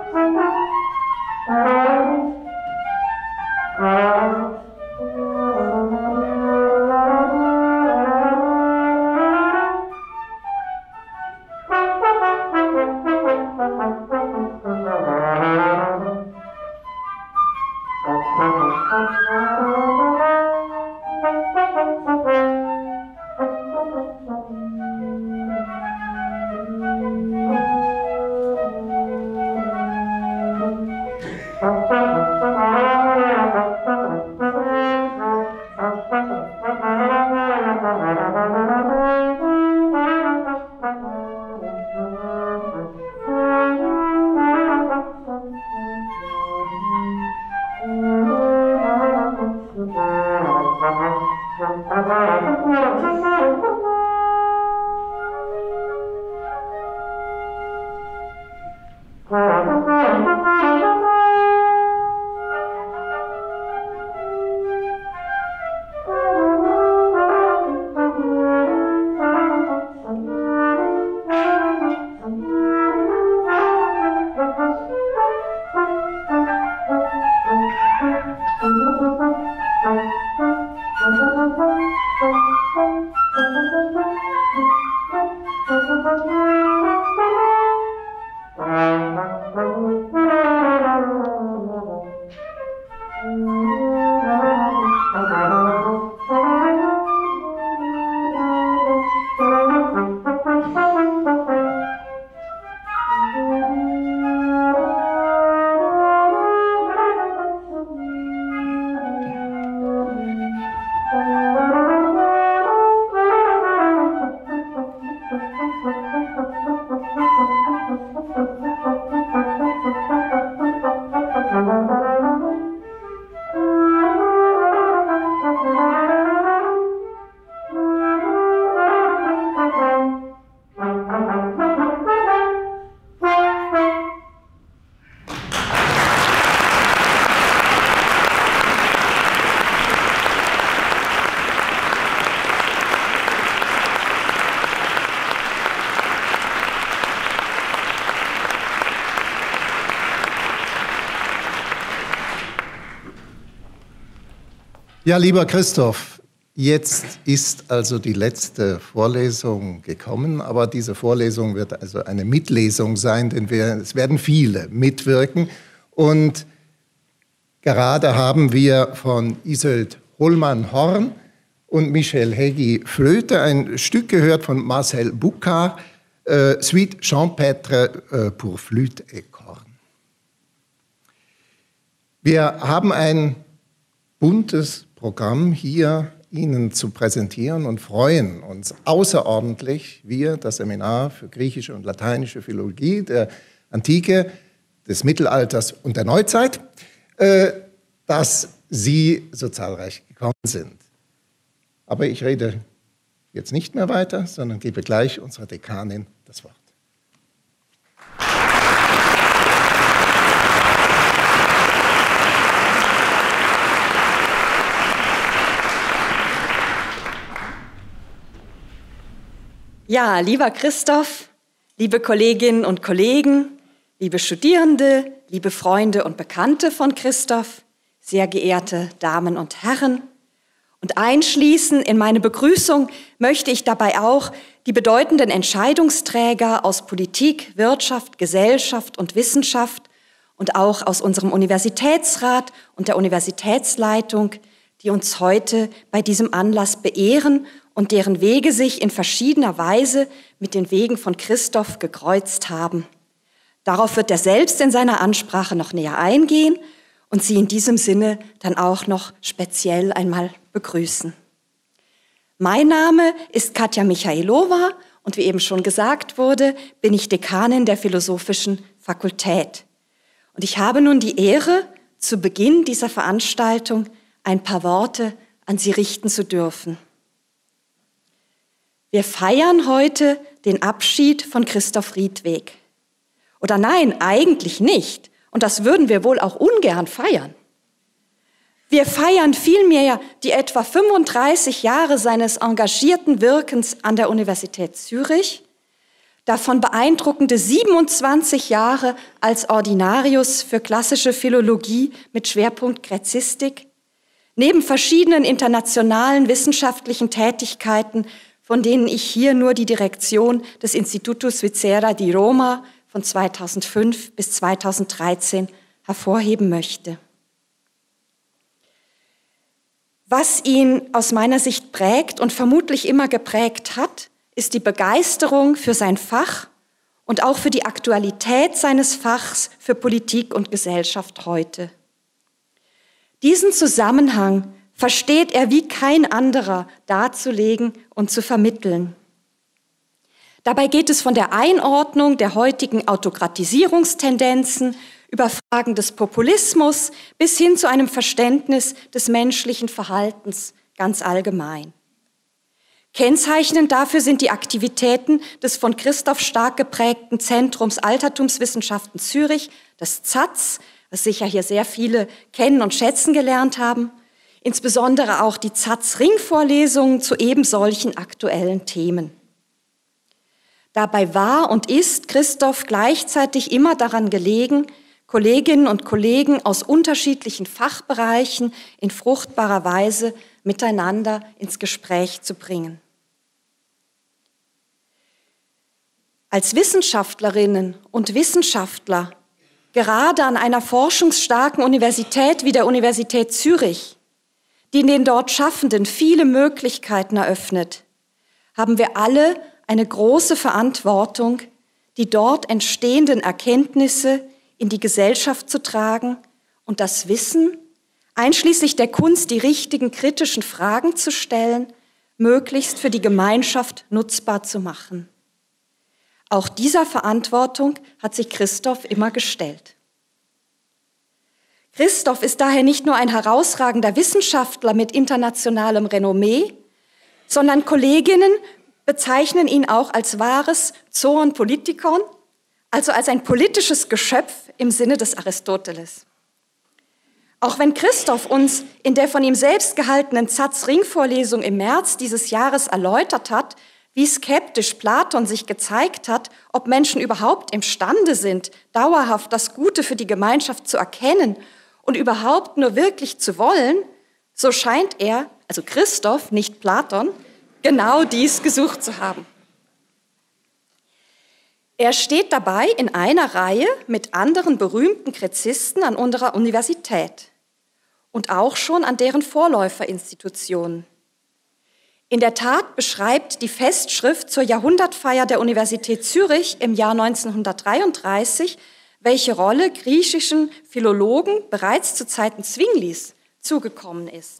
Ja, lieber Christoph, jetzt ist also die letzte Vorlesung gekommen, aber diese Vorlesung wird also eine Mitlesung sein, denn es werden viele mitwirken. Und gerade haben wir von Isolde Hollmann-Horn und Michel Hegyi Flöte ein Stück gehört von Marcel Boucard, Suite Champêtre pour Flûte et Corne. Wir haben ein buntes Programm hier Ihnen zu präsentieren und freuen uns außerordentlich, wir, das Seminar für griechische und lateinische Philologie der Antike, des Mittelalters und der Neuzeit, dass Sie so zahlreich gekommen sind. Aber ich rede jetzt nicht mehr weiter, sondern gebe gleich unserer Dekanin das Wort. Ja, lieber Christoph, liebe Kolleginnen und Kollegen, liebe Studierende, liebe Freunde und Bekannte von Christoph, sehr geehrte Damen und Herren, und einschließen in meine Begrüßung möchte ich dabei auch die bedeutenden Entscheidungsträger aus Politik, Wirtschaft, Gesellschaft und Wissenschaft und auch aus unserem Universitätsrat und der Universitätsleitung, die uns heute bei diesem Anlass beehren und deren Wege sich in verschiedener Weise mit den Wegen von Christoph gekreuzt haben. Darauf wird er selbst in seiner Ansprache noch näher eingehen und Sie in diesem Sinne dann auch noch speziell einmal begrüßen. Mein Name ist Katja Michailova und wie eben schon gesagt wurde, bin ich Dekanin der Philosophischen Fakultät. Und ich habe nun die Ehre, zu Beginn dieser Veranstaltung ein paar Worte an Sie richten zu dürfen. Wir feiern heute den Abschied von Christoph Riedweg. Oder nein, eigentlich nicht. Und das würden wir wohl auch ungern feiern. Wir feiern vielmehr die etwa 35 Jahre seines engagierten Wirkens an der Universität Zürich, davon beeindruckende 27 Jahre als Ordinarius für klassische Philologie mit Schwerpunkt Gräzistik, neben verschiedenen internationalen wissenschaftlichen Tätigkeiten, von denen ich hier nur die Direktion des Istituto Svizzera di Roma von 2005 bis 2013 hervorheben möchte. Was ihn aus meiner Sicht prägt und vermutlich immer geprägt hat, ist die Begeisterung für sein Fach und auch für die Aktualität seines Fachs für Politik und Gesellschaft heute. Diesen Zusammenhang versteht er wie kein anderer darzulegen und zu vermitteln. Dabei geht es von der Einordnung der heutigen Autokratisierungstendenzen über Fragen des Populismus bis hin zu einem Verständnis des menschlichen Verhaltens ganz allgemein. Kennzeichnend dafür sind die Aktivitäten des von Christoph stark geprägten Zentrums Altertumswissenschaften Zürich, des ZAZ, was sicher hier sehr viele kennen und schätzen gelernt haben, insbesondere auch die ZAZ-Ringvorlesungen zu eben solchen aktuellen Themen. Dabei war und ist Christoph gleichzeitig immer daran gelegen, Kolleginnen und Kollegen aus unterschiedlichen Fachbereichen in fruchtbarer Weise miteinander ins Gespräch zu bringen. Als Wissenschaftlerinnen und Wissenschaftler, gerade an einer forschungsstarken Universität wie der Universität Zürich, die in den dort Schaffenden viele Möglichkeiten eröffnet, haben wir alle eine große Verantwortung, die dort entstehenden Erkenntnisse in die Gesellschaft zu tragen und das Wissen, einschließlich der Kunst, die richtigen kritischen Fragen zu stellen, möglichst für die Gemeinschaft nutzbar zu machen. Auch dieser Verantwortung hat sich Christoph immer gestellt. Christoph ist daher nicht nur ein herausragender Wissenschaftler mit internationalem Renommee, sondern Kolleginnen bezeichnen ihn auch als wahres Zoon Politikon, also als ein politisches Geschöpf im Sinne des Aristoteles. Auch wenn Christoph uns in der von ihm selbst gehaltenen ZAZ-Ringvorlesung im März dieses Jahres erläutert hat, wie skeptisch Platon sich gezeigt hat, ob Menschen überhaupt imstande sind, dauerhaft das Gute für die Gemeinschaft zu erkennen und überhaupt nur wirklich zu wollen, so scheint er, also Christoph, nicht Platon, genau dies gesucht zu haben. Er steht dabei in einer Reihe mit anderen berühmten Gräzisten an unserer Universität und auch schon an deren Vorläuferinstitutionen. In der Tat beschreibt die Festschrift zur Jahrhundertfeier der Universität Zürich im Jahr 1933, welche Rolle griechischen Philologen bereits zu Zeiten Zwinglis zugekommen ist.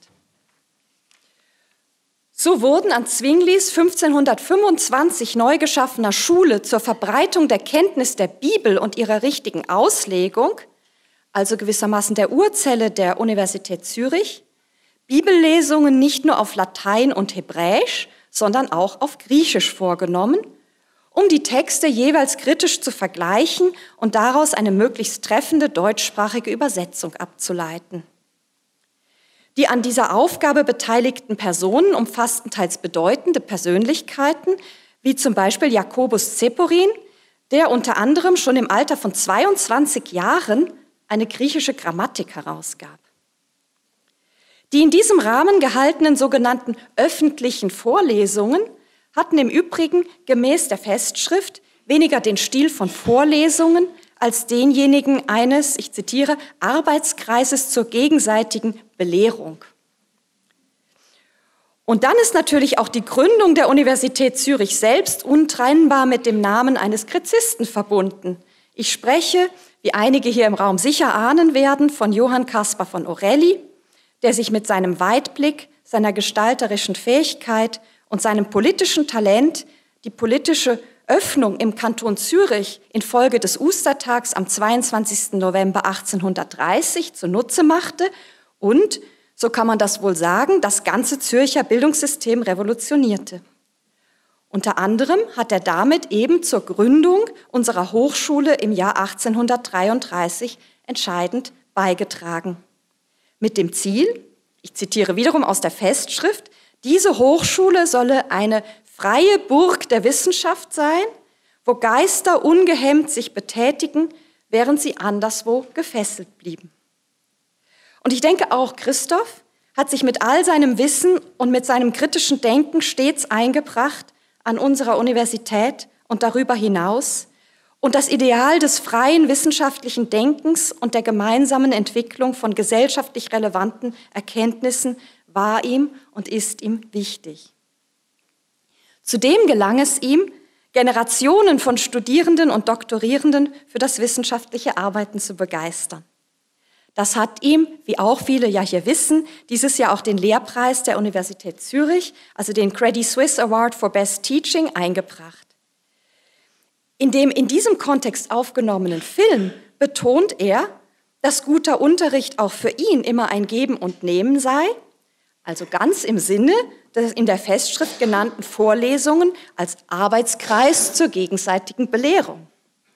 So wurden an Zwinglis 1525 neu geschaffener Schule zur Verbreitung der Kenntnis der Bibel und ihrer richtigen Auslegung, also gewissermaßen der Urzelle der Universität Zürich, Bibellesungen nicht nur auf Latein und Hebräisch, sondern auch auf Griechisch vorgenommen, um die Texte jeweils kritisch zu vergleichen und daraus eine möglichst treffende deutschsprachige Übersetzung abzuleiten. Die an dieser Aufgabe beteiligten Personen umfassten teils bedeutende Persönlichkeiten, wie zum Beispiel Jakobus Zeporin, der unter anderem schon im Alter von 22 Jahren eine griechische Grammatik herausgab. Die in diesem Rahmen gehaltenen sogenannten öffentlichen Vorlesungen hatten im Übrigen gemäß der Festschrift weniger den Stil von Vorlesungen als denjenigen eines, ich zitiere, Arbeitskreises zur gegenseitigen Belehrung. Und dann ist natürlich auch die Gründung der Universität Zürich selbst untrennbar mit dem Namen eines Gräzisten verbunden. Ich spreche, wie einige hier im Raum sicher ahnen werden, von Johann Caspar von Orelli, der sich mit seinem Weitblick, seiner gestalterischen Fähigkeit und seinem politischen Talent die politische Öffnung im Kanton Zürich infolge des Ostertags am 22. November 1830 zunutze machte und, so kann man das wohl sagen, das ganze Zürcher Bildungssystem revolutionierte. Unter anderem hat er damit eben zur Gründung unserer Hochschule im Jahr 1833 entscheidend beigetragen. Mit dem Ziel, ich zitiere wiederum aus der Festschrift, diese Hochschule solle eine freie Burg der Wissenschaft sein, wo Geister ungehemmt sich betätigen, während sie anderswo gefesselt blieben. Und ich denke auch, Christoph hat sich mit all seinem Wissen und mit seinem kritischen Denken stets eingebracht an unserer Universität und darüber hinaus. Und das Ideal des freien wissenschaftlichen Denkens und der gemeinsamen Entwicklung von gesellschaftlich relevanten Erkenntnissen war ihm und ist ihm wichtig. Zudem gelang es ihm, Generationen von Studierenden und Doktorierenden für das wissenschaftliche Arbeiten zu begeistern. Das hat ihm, wie auch viele ja hier wissen, dieses Jahr auch den Lehrpreis der Universität Zürich, also den Credit Suisse Award for Best Teaching, eingebracht. In dem in diesem Kontext aufgenommenen Film betont er, dass guter Unterricht auch für ihn immer ein Geben und Nehmen sei, also ganz im Sinne des in der Festschrift genannten Vorlesungen als Arbeitskreis zur gegenseitigen Belehrung.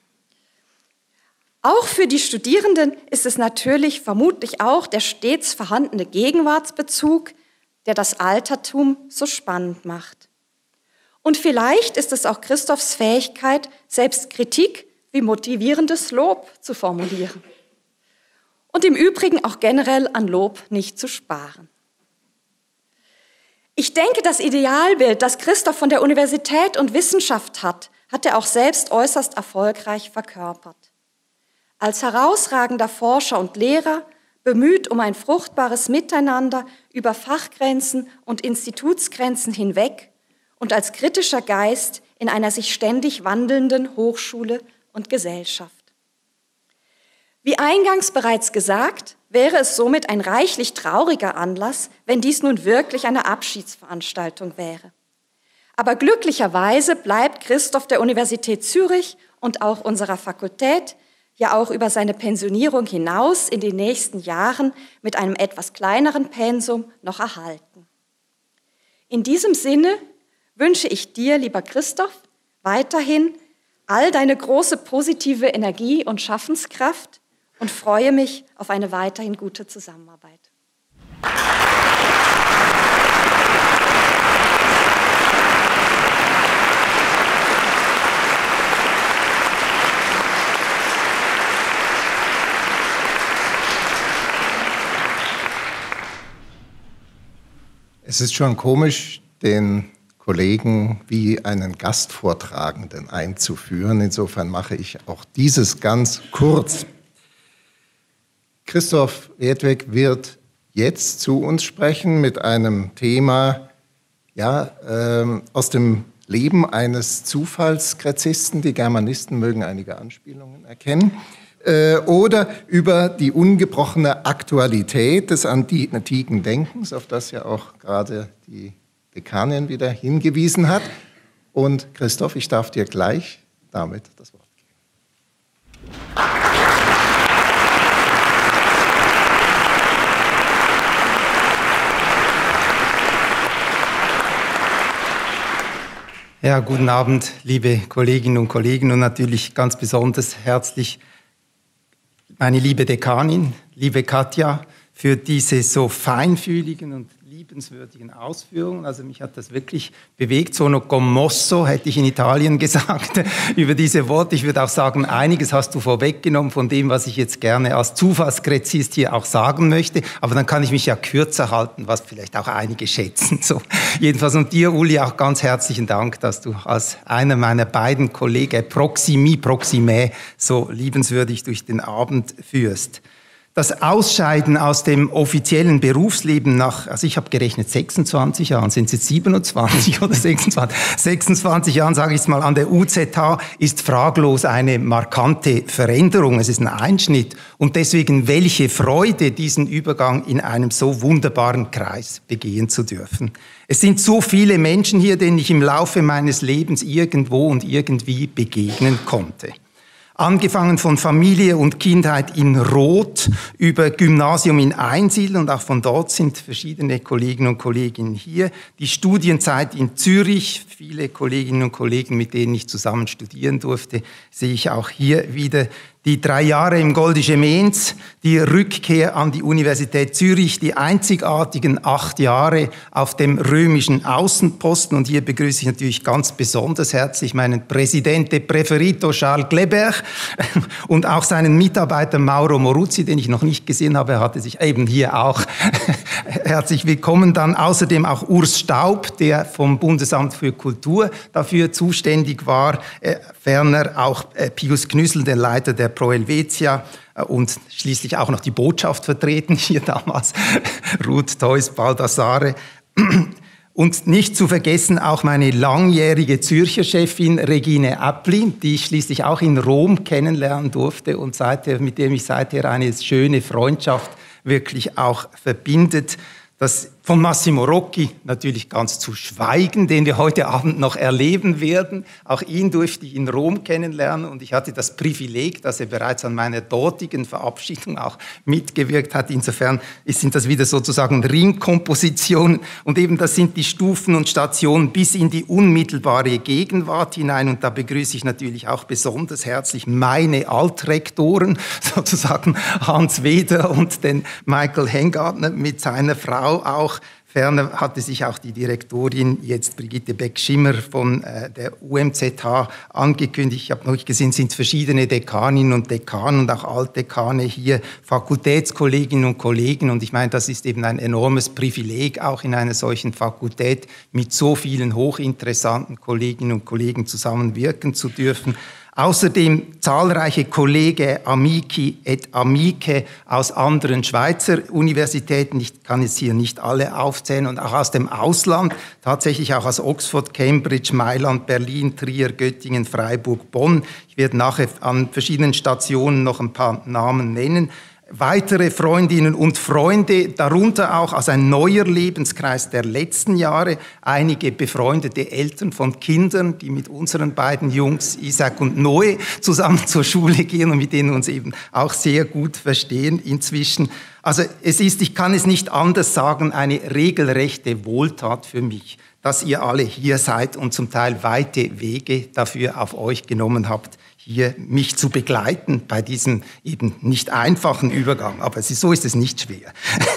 Auch für die Studierenden ist es natürlich vermutlich auch der stets vorhandene Gegenwartsbezug, der das Altertum so spannend macht. Und vielleicht ist es auch Christophs Fähigkeit, selbst Kritik wie motivierendes Lob zu formulieren. Und im Übrigen auch generell an Lob nicht zu sparen. Ich denke, das Idealbild, das Christoph von der Universität und Wissenschaft hat er auch selbst äußerst erfolgreich verkörpert. Als herausragender Forscher und Lehrer, bemüht um ein fruchtbares Miteinander über Fachgrenzen und Institutsgrenzen hinweg und als kritischer Geist in einer sich ständig wandelnden Hochschule und Gesellschaft. Wie eingangs bereits gesagt, wäre es somit ein reichlich trauriger Anlass, wenn dies nun wirklich eine Abschiedsveranstaltung wäre. Aber glücklicherweise bleibt Christoph der Universität Zürich und auch unserer Fakultät ja auch über seine Pensionierung hinaus in den nächsten Jahren mit einem etwas kleineren Pensum noch erhalten. In diesem Sinne wünsche ich dir, lieber Christoph, weiterhin all deine große positive Energie und Schaffenskraft und freue mich auf eine weiterhin gute Zusammenarbeit. Es ist schon komisch, den Kollegen wie einen Gastvortragenden einzuführen. Insofern mache ich auch dieses ganz kurz. Christoph Redweg wird jetzt zu uns sprechen mit einem Thema aus dem Leben eines Zufallskretzisten. Die Germanisten mögen einige Anspielungen erkennen. Oder über die ungebrochene Aktualität des antiken Denkens, auf das ja auch gerade die Dekanin wieder hingewiesen hat. Und Christoph, ich darf dir gleich damit das Wort geben. Ja, guten Abend, liebe Kolleginnen und Kollegen und natürlich ganz besonders herzlich meine liebe Dekanin, liebe Katja, für diese so feinfühligen und liebenswürdigen Ausführungen. Also mich hat das wirklich bewegt. Sono commosso, hätte ich in Italien gesagt, über diese Worte. Ich würde auch sagen, einiges hast du vorweggenommen von dem, was ich jetzt gerne als Zufallskretzist hier auch sagen möchte. Aber dann kann ich mich ja kürzer halten, was vielleicht auch einige schätzen. So. Jedenfalls und dir, Uli, auch ganz herzlichen Dank, dass du als einer meiner beiden Kollegen proxime, so liebenswürdig durch den Abend führst. Das Ausscheiden aus dem offiziellen Berufsleben nach, also ich habe gerechnet 26 Jahren, sind es jetzt 27 oder 26? 26 Jahren, sage ich es mal, an der UZH ist fraglos eine markante Veränderung. Es ist ein Einschnitt und deswegen welche Freude, diesen Übergang in einem so wunderbaren Kreis begehen zu dürfen. Es sind so viele Menschen hier, denen ich im Laufe meines Lebens irgendwo und irgendwie begegnen konnte. Angefangen von Familie und Kindheit in Roth über Gymnasium in Einsiedl und auch von dort sind verschiedene Kolleginnen und Kollegen hier. Die Studienzeit in Zürich, viele Kolleginnen und Kollegen, mit denen ich zusammen studieren durfte, sehe ich auch hier wieder. Die 3 Jahre im Goldische Mens, die Rückkehr an die Universität Zürich, die einzigartigen 8 Jahre auf dem römischen Außenposten. Und hier begrüße ich natürlich ganz besonders herzlich meinen Presidente Preferito Charles Kleber und auch seinen Mitarbeiter Mauro Moruzzi, den ich noch nicht gesehen habe. Er hatte sich eben hier auch herzlich willkommen. Dann außerdem auch Urs Staub, der vom Bundesamt für Kultur dafür zuständig war. Ferner auch Pius Knüssel, der Leiter der Pro Helvetia, und schließlich auch noch die Botschaft vertreten, hier damals, Ruth Theus Baldassare. Und nicht zu vergessen auch meine langjährige Zürcher Chefin Regine Appli, die ich schließlich auch in Rom kennenlernen durfte und mit der mich seither eine schöne Freundschaft wirklich auch verbindet. Das von Massimo Rocchi natürlich ganz zu schweigen, den wir heute Abend noch erleben werden. Auch ihn durfte ich in Rom kennenlernen und ich hatte das Privileg, dass er bereits an meiner dortigen Verabschiedung auch mitgewirkt hat. Insofern sind das wieder sozusagen Ringkompositionen und eben das sind die Stufen und Stationen bis in die unmittelbare Gegenwart hinein und da begrüße ich natürlich auch besonders herzlich meine Altrektoren, sozusagen Hans Weder und den Michael Hengartner mit seiner Frau auch. Ferner hatte sich auch die Direktorin, jetzt Brigitte Beck-Schimmer von der UMZH angekündigt. Ich habe noch gesehen, es sind verschiedene Dekaninnen und Dekanen und auch Altdekane hier, Fakultätskolleginnen und Kollegen. Und ich meine, das ist eben ein enormes Privileg, auch in einer solchen Fakultät mit so vielen hochinteressanten Kolleginnen und Kollegen zusammenwirken zu dürfen. Außerdem zahlreiche Kollegen, Amici et Amiche aus anderen Schweizer Universitäten. Ich kann jetzt hier nicht alle aufzählen und auch aus dem Ausland, tatsächlich auch aus Oxford, Cambridge, Mailand, Berlin, Trier, Göttingen, Freiburg, Bonn. Ich werde nachher an verschiedenen Stationen noch ein paar Namen nennen. Weitere Freundinnen und Freunde, darunter auch aus einem neuer Lebenskreis der letzten Jahre, einige befreundete Eltern von Kindern, die mit unseren beiden Jungs, Isaac und Noe, zusammen zur Schule gehen und mit denen uns eben auch sehr gut verstehen inzwischen. Also ich kann es nicht anders sagen, eine regelrechte Wohltat für mich, dass ihr alle hier seid und zum Teil weite Wege dafür auf euch genommen habt, hier mich zu begleiten bei diesem eben nicht einfachen Übergang. Aber so ist es nicht schwer.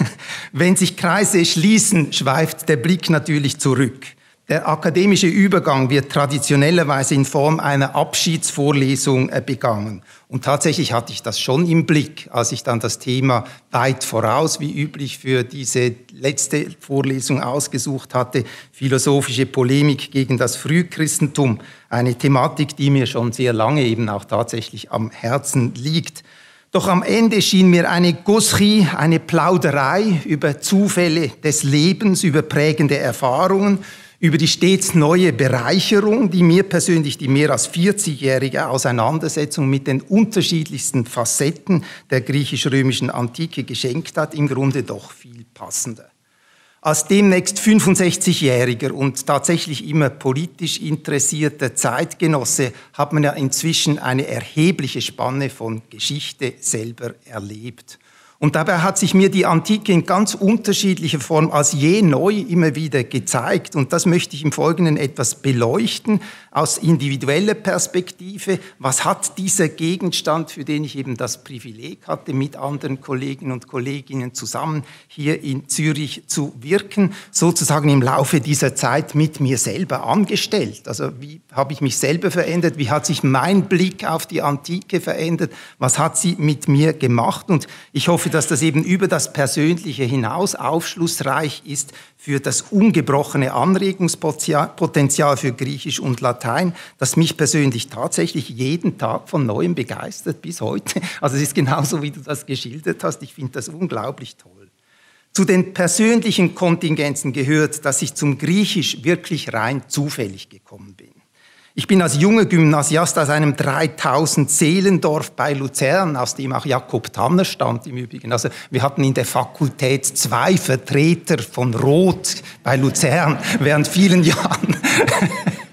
Wenn sich Kreise schließen, schweift der Blick natürlich zurück. Der akademische Übergang wird traditionellerweise in Form einer Abschiedsvorlesung begangen. Und tatsächlich hatte ich das schon im Blick, als ich dann das Thema weit voraus, wie üblich, für diese letzte Vorlesung ausgesucht hatte, philosophische Polemik gegen das Frühchristentum, eine Thematik, die mir schon sehr lange eben auch tatsächlich am Herzen liegt. Doch am Ende schien mir eine Gauserie, eine Plauderei über Zufälle des Lebens, über prägende Erfahrungen, über die stets neue Bereicherung, die mir persönlich die mehr als 40-jährige Auseinandersetzung mit den unterschiedlichsten Facetten der griechisch-römischen Antike geschenkt hat, im Grunde doch viel passender. Als demnächst 65-jähriger und tatsächlich immer politisch interessierter Zeitgenosse hat man ja inzwischen eine erhebliche Spanne von Geschichte selber erlebt. Und dabei hat sich mir die Antike in ganz unterschiedlicher Form als je neu immer wieder gezeigt. Und das möchte ich im Folgenden etwas beleuchten aus individueller Perspektive. Was hat dieser Gegenstand, für den ich eben das Privileg hatte, mit anderen Kolleginnen und Kolleginnen zusammen hier in Zürich zu wirken, sozusagen im Laufe dieser Zeit mit mir selber angestellt? Also wie habe ich mich selber verändert? Wie hat sich mein Blick auf die Antike verändert? Was hat sie mit mir gemacht? Und ich hoffe, dass das eben über das Persönliche hinaus aufschlussreich ist für das ungebrochene Anregungspotenzial für Griechisch und Latein, das mich persönlich tatsächlich jeden Tag von Neuem begeistert bis heute. Also es ist genauso, wie du das geschildert hast. Ich finde das unglaublich toll. Zu den persönlichen Kontingenzen gehört, dass ich zum Griechisch wirklich rein zufällig gekommen bin. Ich bin als junger Gymnasiast aus einem 3000-Seelendorf bei Luzern, aus dem auch Jakob Tanner stammt im Übrigen. Also wir hatten in der Fakultät 2 Vertreter von Rot bei Luzern während vielen Jahren.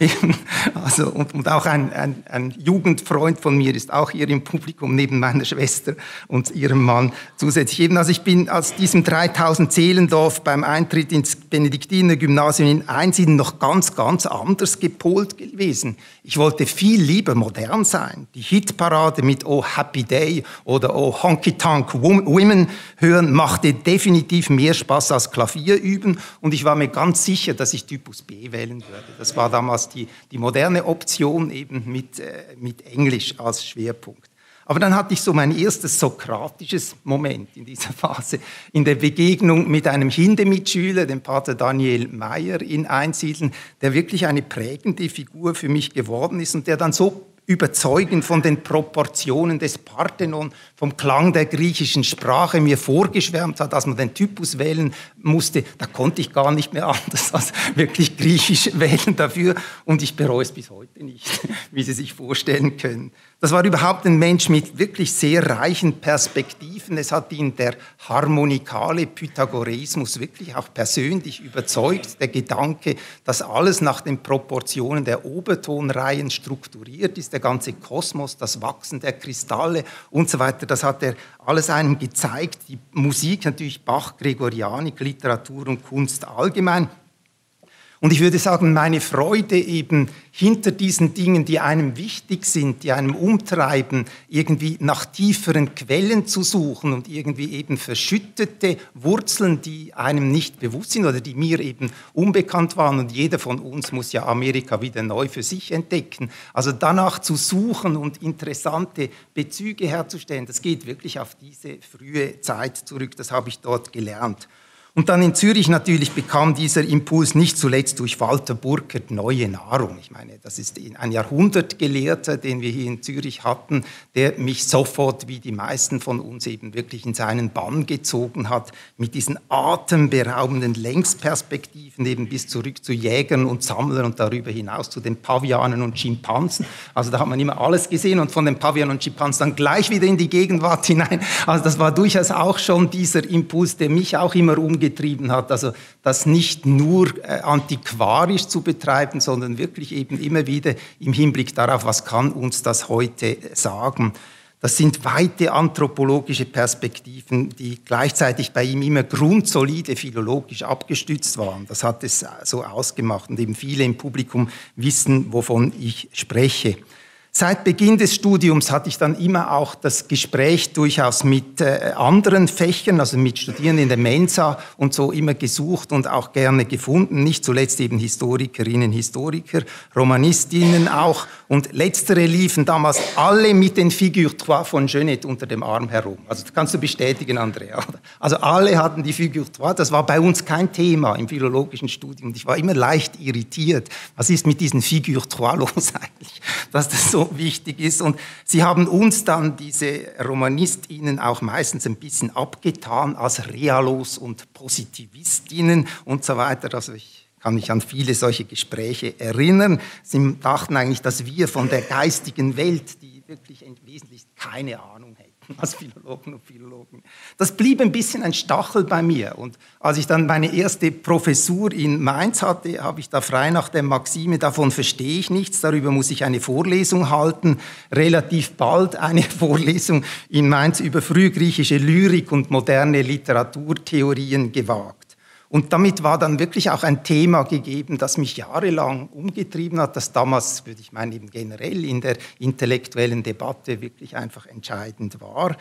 Also, und auch ein Jugendfreund von mir ist auch hier im Publikum, neben meiner Schwester und ihrem Mann zusätzlich. Eben, also ich bin aus diesem 3000 Seelendorf beim Eintritt ins Benediktinergymnasium in Einsiedeln noch ganz, ganz anders gepolt gewesen. Ich wollte viel lieber modern sein. Die Hitparade mit Oh Happy Day oder Oh Honky Tonk Women hören machte definitiv mehr Spaß als Klavier üben, und ich war mir ganz sicher, dass ich Typus B wählen würde. Das war damals die moderne Option, eben mit Englisch als Schwerpunkt. Aber dann hatte ich so mein erstes sokratisches Moment in dieser Phase, in der Begegnung mit einem Hindemitschüler, dem Pater Daniel Meyer in Einsiedeln, der wirklich eine prägende Figur für mich geworden ist und der dann so überzeugend von den Proportionen des Parthenon, vom Klang der griechischen Sprache mir vorgeschwärmt hat, als man den Typus wählen musste. Da konnte ich gar nicht mehr anders als wirklich griechisch wählen dafür, und ich bereue es bis heute nicht, wie Sie sich vorstellen können. Das war überhaupt ein Mensch mit wirklich sehr reichen Perspektiven. Es hat ihn der harmonikale Pythagoreismus wirklich auch persönlich überzeugt. Der Gedanke, dass alles nach den Proportionen der Obertonreihen strukturiert ist, der ganze Kosmos, das Wachsen der Kristalle und so weiter, das hat er alles einem gezeigt. Die Musik natürlich Bach, Gregorianik, Literatur und Kunst allgemein. Und ich würde sagen, meine Freude eben hinter diesen Dingen, die einem wichtig sind, die einem umtreiben, irgendwie nach tieferen Quellen zu suchen und irgendwie eben verschüttete Wurzeln, die einem nicht bewusst sind oder die mir eben unbekannt waren. Und jeder von uns muss ja Amerika wieder neu für sich entdecken. Also danach zu suchen und interessante Bezüge herzustellen, das geht wirklich auf diese frühe Zeit zurück. Das habe ich dort gelernt. Und dann in Zürich natürlich bekam dieser Impuls nicht zuletzt durch Walter Burkert neue Nahrung. Ich meine, das ist ein Jahrhundertgelehrter, den wir hier in Zürich hatten, der mich sofort, wie die meisten von uns, eben wirklich in seinen Bann gezogen hat, mit diesen atemberaubenden Längsperspektiven eben bis zurück zu Jägern und Sammlern und darüber hinaus zu den Pavianen und Schimpansen. Also da hat man immer alles gesehen, und von den Pavianen und Schimpansen dann gleich wieder in die Gegenwart hinein. Also das war durchaus auch schon dieser Impuls, der mich auch immer umgetrieben hat, also das nicht nur antiquarisch zu betreiben, sondern wirklich eben immer wieder im Hinblick darauf, was kann uns das heute sagen. Das sind weite anthropologische Perspektiven, die gleichzeitig bei ihm immer grundsolide philologisch abgestützt waren. Das hat es so ausgemacht, und eben viele im Publikum wissen, wovon ich spreche. Seit Beginn des Studiums hatte ich dann immer auch das Gespräch durchaus mit anderen Fächern, also mit Studierenden in der Mensa und so, immer gesucht und auch gerne gefunden. Nicht zuletzt eben Historikerinnen, Historiker, Romanistinnen auch. Und letztere liefen damals alle mit den Figures 3 von Genet unter dem Arm herum. Also das kannst du bestätigen, Andrea. Also alle hatten die Figures 3. Das war bei uns kein Thema im philologischen Studium. Und ich war immer leicht irritiert. Was ist mit diesen Figures 3 los eigentlich? Dass das so wichtig ist. Und sie haben uns dann, diese RomanistInnen, auch meistens ein bisschen abgetan als Realos und Positivistinnen und so weiter. Also ich kann mich an viele solche Gespräche erinnern. Sie dachten eigentlich, dass wir von der geistigen Welt, die wirklich wesentlich keine Ahnung hätten, als Philologen und Philologen. Das blieb ein bisschen ein Stachel bei mir. Und als ich dann meine erste Professur in Mainz hatte, habe ich da frei nach der Maxime, davon verstehe ich nichts, darüber muss ich eine Vorlesung halten. Relativ bald eine Vorlesung in Mainz über frühgriechische Lyrik und moderne Literaturtheorien gewagt. Und damit war dann wirklich auch ein Thema gegeben, das mich jahrelang umgetrieben hat, das damals, würde ich meinen, eben generell in der intellektuellen Debatte wirklich einfach entscheidend war.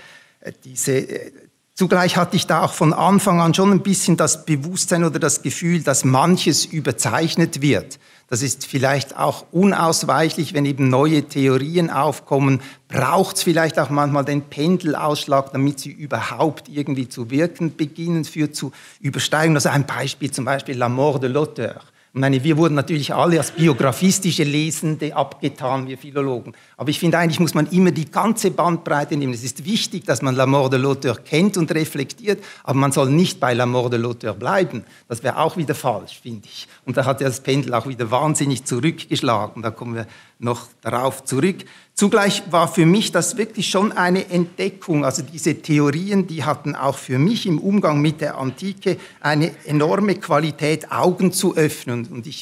Zugleich hatte ich da auch von Anfang an schon ein bisschen das Bewusstsein oder das Gefühl, dass manches überzeichnet wird. Das ist vielleicht auch unausweichlich, wenn eben neue Theorien aufkommen, braucht es vielleicht auch manchmal den Pendelausschlag, damit sie überhaupt irgendwie zu wirken beginnen, für zu übersteigen. Also ein Beispiel, zum Beispiel La Mort de l'Auteur. Ich meine, wir wurden natürlich alle als biografistische Lesende abgetan, wir Philologen. Aber ich finde, eigentlich muss man immer die ganze Bandbreite nehmen. Es ist wichtig, dass man La Mort de l'Auteur kennt und reflektiert, aber man soll nicht bei La Mort de l'Auteur bleiben. Das wäre auch wieder falsch, finde ich. Und da hat ja das Pendel auch wieder wahnsinnig zurückgeschlagen. Da kommen wir noch darauf zurück. Zugleich war für mich das wirklich schon eine Entdeckung. Also diese Theorien, die hatten auch für mich im Umgang mit der Antike eine enorme Qualität, Augen zu öffnen. Und ich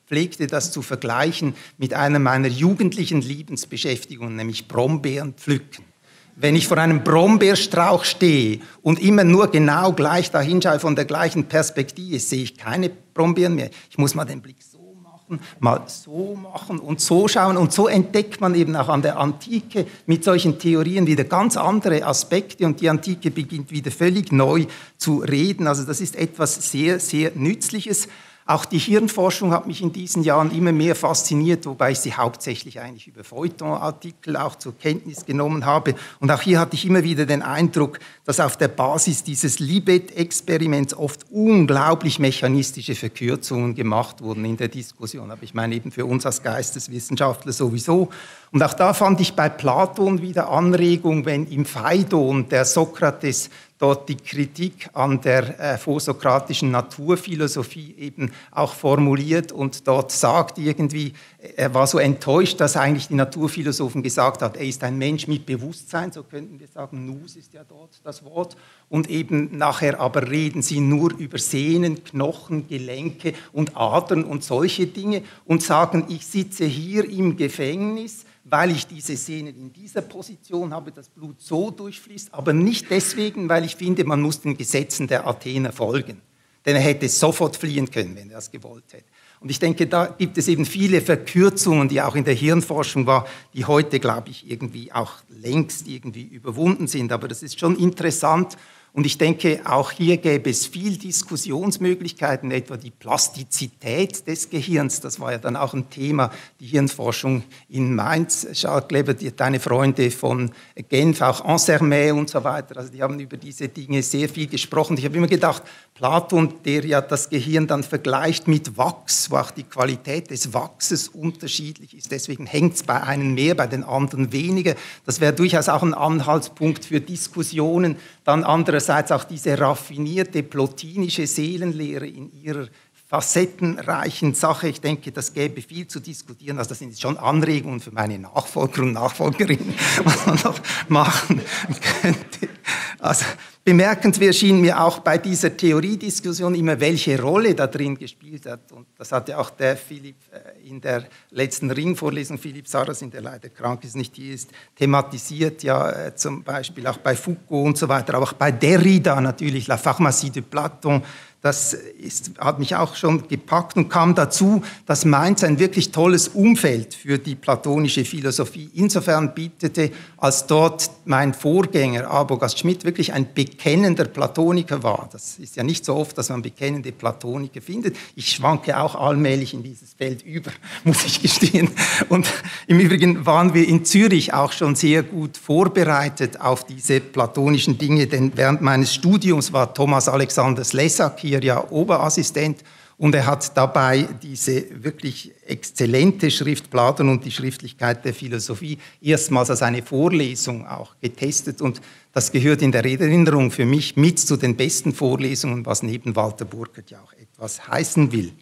pflegte das zu vergleichen mit einer meiner jugendlichen Liebensbeschäftigungen, nämlich Brombeeren pflücken. Wenn ich vor einem Brombeerstrauch stehe und immer nur genau gleich dahin schaue, von der gleichen Perspektive, sehe ich keine Brombeeren mehr. Ich muss mal den Blick so machen, mal so machen und so schauen. Und so entdeckt man eben auch an der Antike mit solchen Theorien wieder ganz andere Aspekte und die Antike beginnt wieder völlig neu zu reden. Also das ist etwas sehr, sehr Nützliches. Auch die Hirnforschung hat mich in diesen Jahren immer mehr fasziniert, wobei ich sie hauptsächlich eigentlich über Feuilleton-Artikel auch zur Kenntnis genommen habe. Und auch hier hatte ich immer wieder den Eindruck, dass auf der Basis dieses Libet-Experiments oft unglaublich mechanistische Verkürzungen gemacht wurden in der Diskussion. Aber ich meine eben für uns als Geisteswissenschaftler sowieso. Und auch da fand ich bei Platon wieder Anregung, wenn im Phaidon der Sokrates dort die Kritik an der vorsokratischen Naturphilosophie eben auch formuliert und dort sagt irgendwie, er war so enttäuscht, dass eigentlich die Naturphilosophen gesagt hat, er ist ein Mensch mit Bewusstsein, so könnten wir sagen, Nous ist ja dort das Wort, und eben nachher aber reden sie nur über Sehnen, Knochen, Gelenke und Adern und solche Dinge und sagen, ich sitze hier im Gefängnis, weil ich diese Sehnen in dieser Position habe, das Blut so durchfließt, aber nicht deswegen, weil ich finde, man muss den Gesetzen der Athener folgen. Denn er hätte sofort fliehen können, wenn er das gewollt hätte. Und ich denke, da gibt es eben viele Verkürzungen, die auch in der Hirnforschung war, die heute, glaube ich, irgendwie auch längst irgendwie überwunden sind. Aber das ist schon interessant. Und ich denke, auch hier gäbe es viel Diskussionsmöglichkeiten, etwa die Plastizität des Gehirns. Das war ja dann auch ein Thema, die Hirnforschung in Mainz. Charles Kleber, deine Freunde von Genf, auch Ansermet und so weiter, also die haben über diese Dinge sehr viel gesprochen. Ich habe immer gedacht, Platon, der ja das Gehirn dann vergleicht mit Wachs, wo auch die Qualität des Wachses unterschiedlich ist. Deswegen hängt es bei einem mehr, bei den anderen weniger. Das wäre durchaus auch ein Anhaltspunkt für Diskussionen. Dann andererseits auch diese raffinierte plotinische Seelenlehre in ihrer facettenreichen Sache. Ich denke, das gäbe viel zu diskutieren. Also das sind jetzt schon Anregungen für meine Nachfolger und Nachfolgerinnen, was man noch machen könnte. Also bemerkenswert schien mir auch bei dieser Theoriediskussion immer, welche Rolle da drin gespielt hat. Und das hat ja auch der Philipp in der letzten Ringvorlesung, Philipp Sarrazin, der leider krank ist, nicht hier ist, thematisiert, ja zum Beispiel auch bei Foucault und so weiter, aber auch bei Derrida natürlich, La Pharmacie de Platon. Das hat mich auch schon gepackt und kam dazu, dass Mainz ein wirklich tolles Umfeld für die platonische Philosophie insofern bietete, als dort mein Vorgänger Arbogast Schmidt wirklich ein bekennender Platoniker war. Das ist ja nicht so oft, dass man bekennende Platoniker findet. Ich schwanke auch allmählich in dieses Feld über, muss ich gestehen. Und im Übrigen waren wir in Zürich auch schon sehr gut vorbereitet auf diese platonischen Dinge, denn während meines Studiums war Thomas Alexander Slezak hier ja Oberassistent und er hat dabei diese wirklich exzellente Schrift Platon und die Schriftlichkeit der Philosophie erstmals als eine Vorlesung auch getestet und das gehört in der Erinnerung für mich mit zu den besten Vorlesungen, was neben Walter Burkert ja auch etwas heißen will.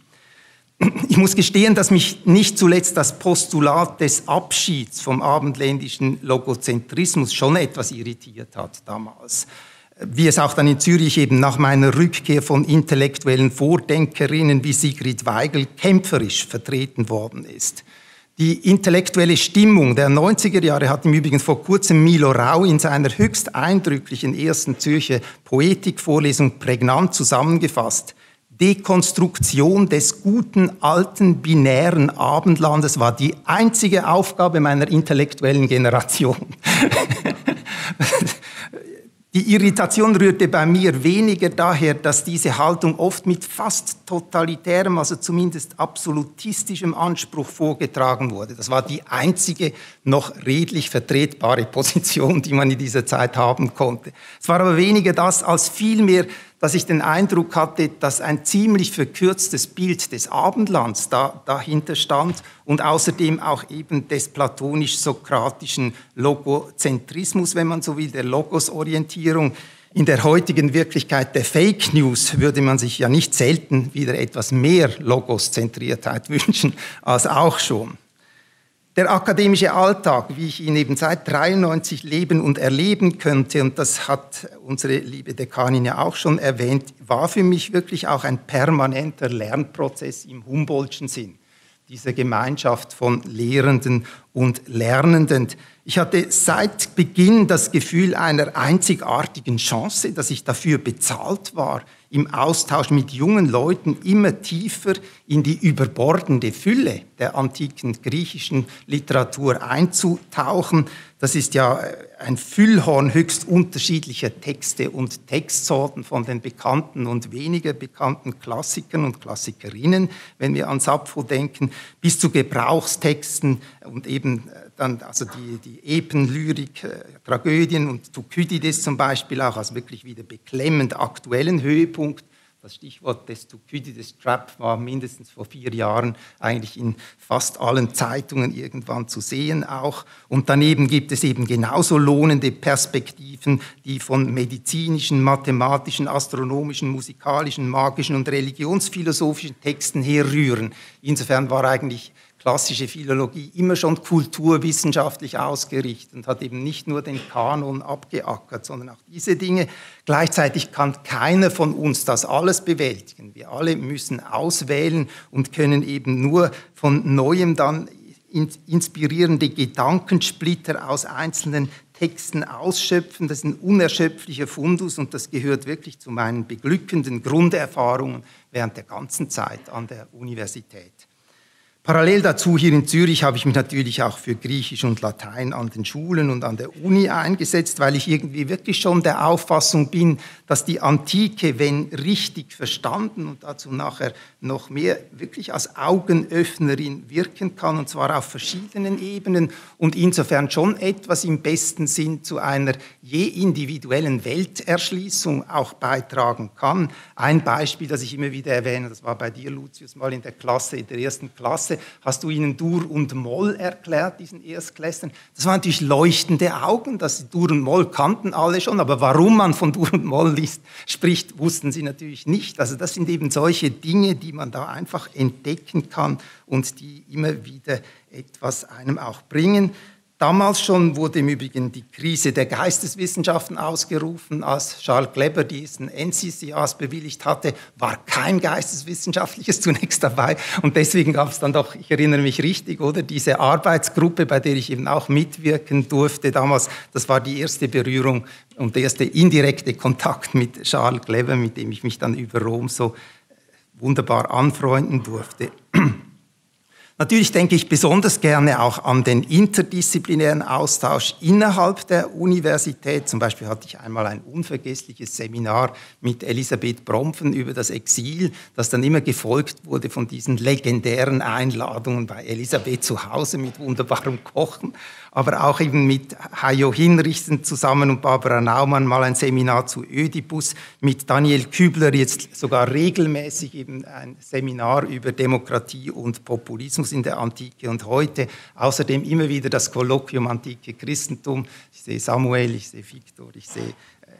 Ich muss gestehen, dass mich nicht zuletzt das Postulat des Abschieds vom abendländischen Logozentrismus schon etwas irritiert hat damals. Wie es auch dann in Zürich eben nach meiner Rückkehr von intellektuellen Vordenkerinnen wie Sigrid Weigel kämpferisch vertreten worden ist. Die intellektuelle Stimmung der 90er Jahre hat im Übrigen vor kurzem Milo Rau in seiner höchst eindrücklichen ersten Zürcher Poetikvorlesung prägnant zusammengefasst. Dekonstruktion des guten, alten, binären Abendlandes war die einzige Aufgabe meiner intellektuellen Generation. Die Irritation rührte bei mir weniger daher, dass diese Haltung oft mit fast totalitärem, also zumindest absolutistischem Anspruch vorgetragen wurde. Das war die einzige noch redlich vertretbare Position, die man in dieser Zeit haben konnte. Es war aber weniger das als vielmehr, dass ich den Eindruck hatte, dass ein ziemlich verkürztes Bild des Abendlands dahinter stand und außerdem auch eben des platonisch-sokratischen Logozentrismus, wenn man so will, der Logosorientierung. In der heutigen Wirklichkeit der Fake News würde man sich ja nicht selten wieder etwas mehr Logoszentriertheit wünschen als auch schon. Der akademische Alltag, wie ich ihn eben seit 1993 leben und erleben könnte, und das hat unsere liebe Dekanin ja auch schon erwähnt, war für mich wirklich auch ein permanenter Lernprozess im Humboldtschen Sinn. dieser Gemeinschaft von Lehrenden und Lernenden. Ich hatte seit Beginn das Gefühl einer einzigartigen Chance, dass ich dafür bezahlt war, im Austausch mit jungen Leuten immer tiefer in die überbordende Fülle der antiken griechischen Literatur einzutauchen. Das ist ja ein Füllhorn höchst unterschiedlicher Texte und Textsorten von den bekannten und weniger bekannten Klassikern und Klassikerinnen, wenn wir an Sappho denken, bis zu Gebrauchstexten und eben dann also die Epen, Lyrik, Tragödien und Thukydides zum Beispiel auch als wirklich wieder beklemmend aktuellen Höhepunkt. Das Stichwort des Thukydides Trap war mindestens vor 4 Jahren eigentlich in fast allen Zeitungen irgendwann zu sehen auch. Und daneben gibt es eben genauso lohnende Perspektiven, die von medizinischen, mathematischen, astronomischen, musikalischen, magischen und religionsphilosophischen Texten herrühren. Insofern war eigentlich klassische Philologie immer schon kulturwissenschaftlich ausgerichtet und hat eben nicht nur den Kanon abgeackert, sondern auch diese Dinge. Gleichzeitig kann keiner von uns das alles bewältigen. Wir alle müssen auswählen und können eben nur von Neuem dann inspirierende Gedankensplitter aus einzelnen Texten ausschöpfen. Das ist ein unerschöpflicher Fundus und das gehört wirklich zu meinen beglückenden Grunderfahrungen während der ganzen Zeit an der Universität. Parallel dazu hier in Zürich habe ich mich natürlich auch für Griechisch und Latein an den Schulen und an der Uni eingesetzt, weil ich irgendwie wirklich schon der Auffassung bin, dass die Antike, wenn richtig verstanden und dazu nachher noch mehr wirklich als Augenöffnerin wirken kann, und zwar auf verschiedenen Ebenen und insofern schon etwas im besten Sinn zu einer je individuellen Welterschließung auch beitragen kann. Ein Beispiel, das ich immer wieder erwähne, das war bei dir, Lucius, mal in der Klasse, in der ersten Klasse, hast du ihnen Dur und Moll erklärt, diesen Erstklässlern. Das waren natürlich leuchtende Augen, das Dur und Moll kannten alle schon, aber warum man von Dur und Moll spricht, wussten sie natürlich nicht. Also das sind eben solche Dinge, die man da einfach entdecken kann und die immer wieder etwas einem auch bringen. Damals schon wurde im Übrigen die Krise der Geisteswissenschaften ausgerufen, als Charles Kleber diesen NCCAs bewilligt hatte, war kein Geisteswissenschaftliches zunächst dabei und deswegen gab es dann doch, ich erinnere mich richtig, oder diese Arbeitsgruppe, bei der ich eben auch mitwirken durfte damals, das war die erste Berührung und der erste indirekte Kontakt mit Charles Kleber, mit dem ich mich dann über Rom so wunderbar anfreunden durfte. Natürlich denke ich besonders gerne auch an den interdisziplinären Austausch innerhalb der Universität. Zum Beispiel hatte ich einmal ein unvergessliches Seminar mit Elisabeth Brompfen über das Exil, das dann immer gefolgt wurde von diesen legendären Einladungen bei Elisabeth zu Hause mit wunderbarem Kochen, aber auch eben mit Hajo Hinrichsen zusammen und Barbara Naumann mal ein Seminar zu Ödipus, mit Daniel Kübler jetzt sogar regelmäßig eben ein Seminar über Demokratie und Populismus in der Antike und heute. Außerdem immer wieder das Kolloquium Antike Christentum. Ich sehe Samuel, ich sehe Victor, ich sehe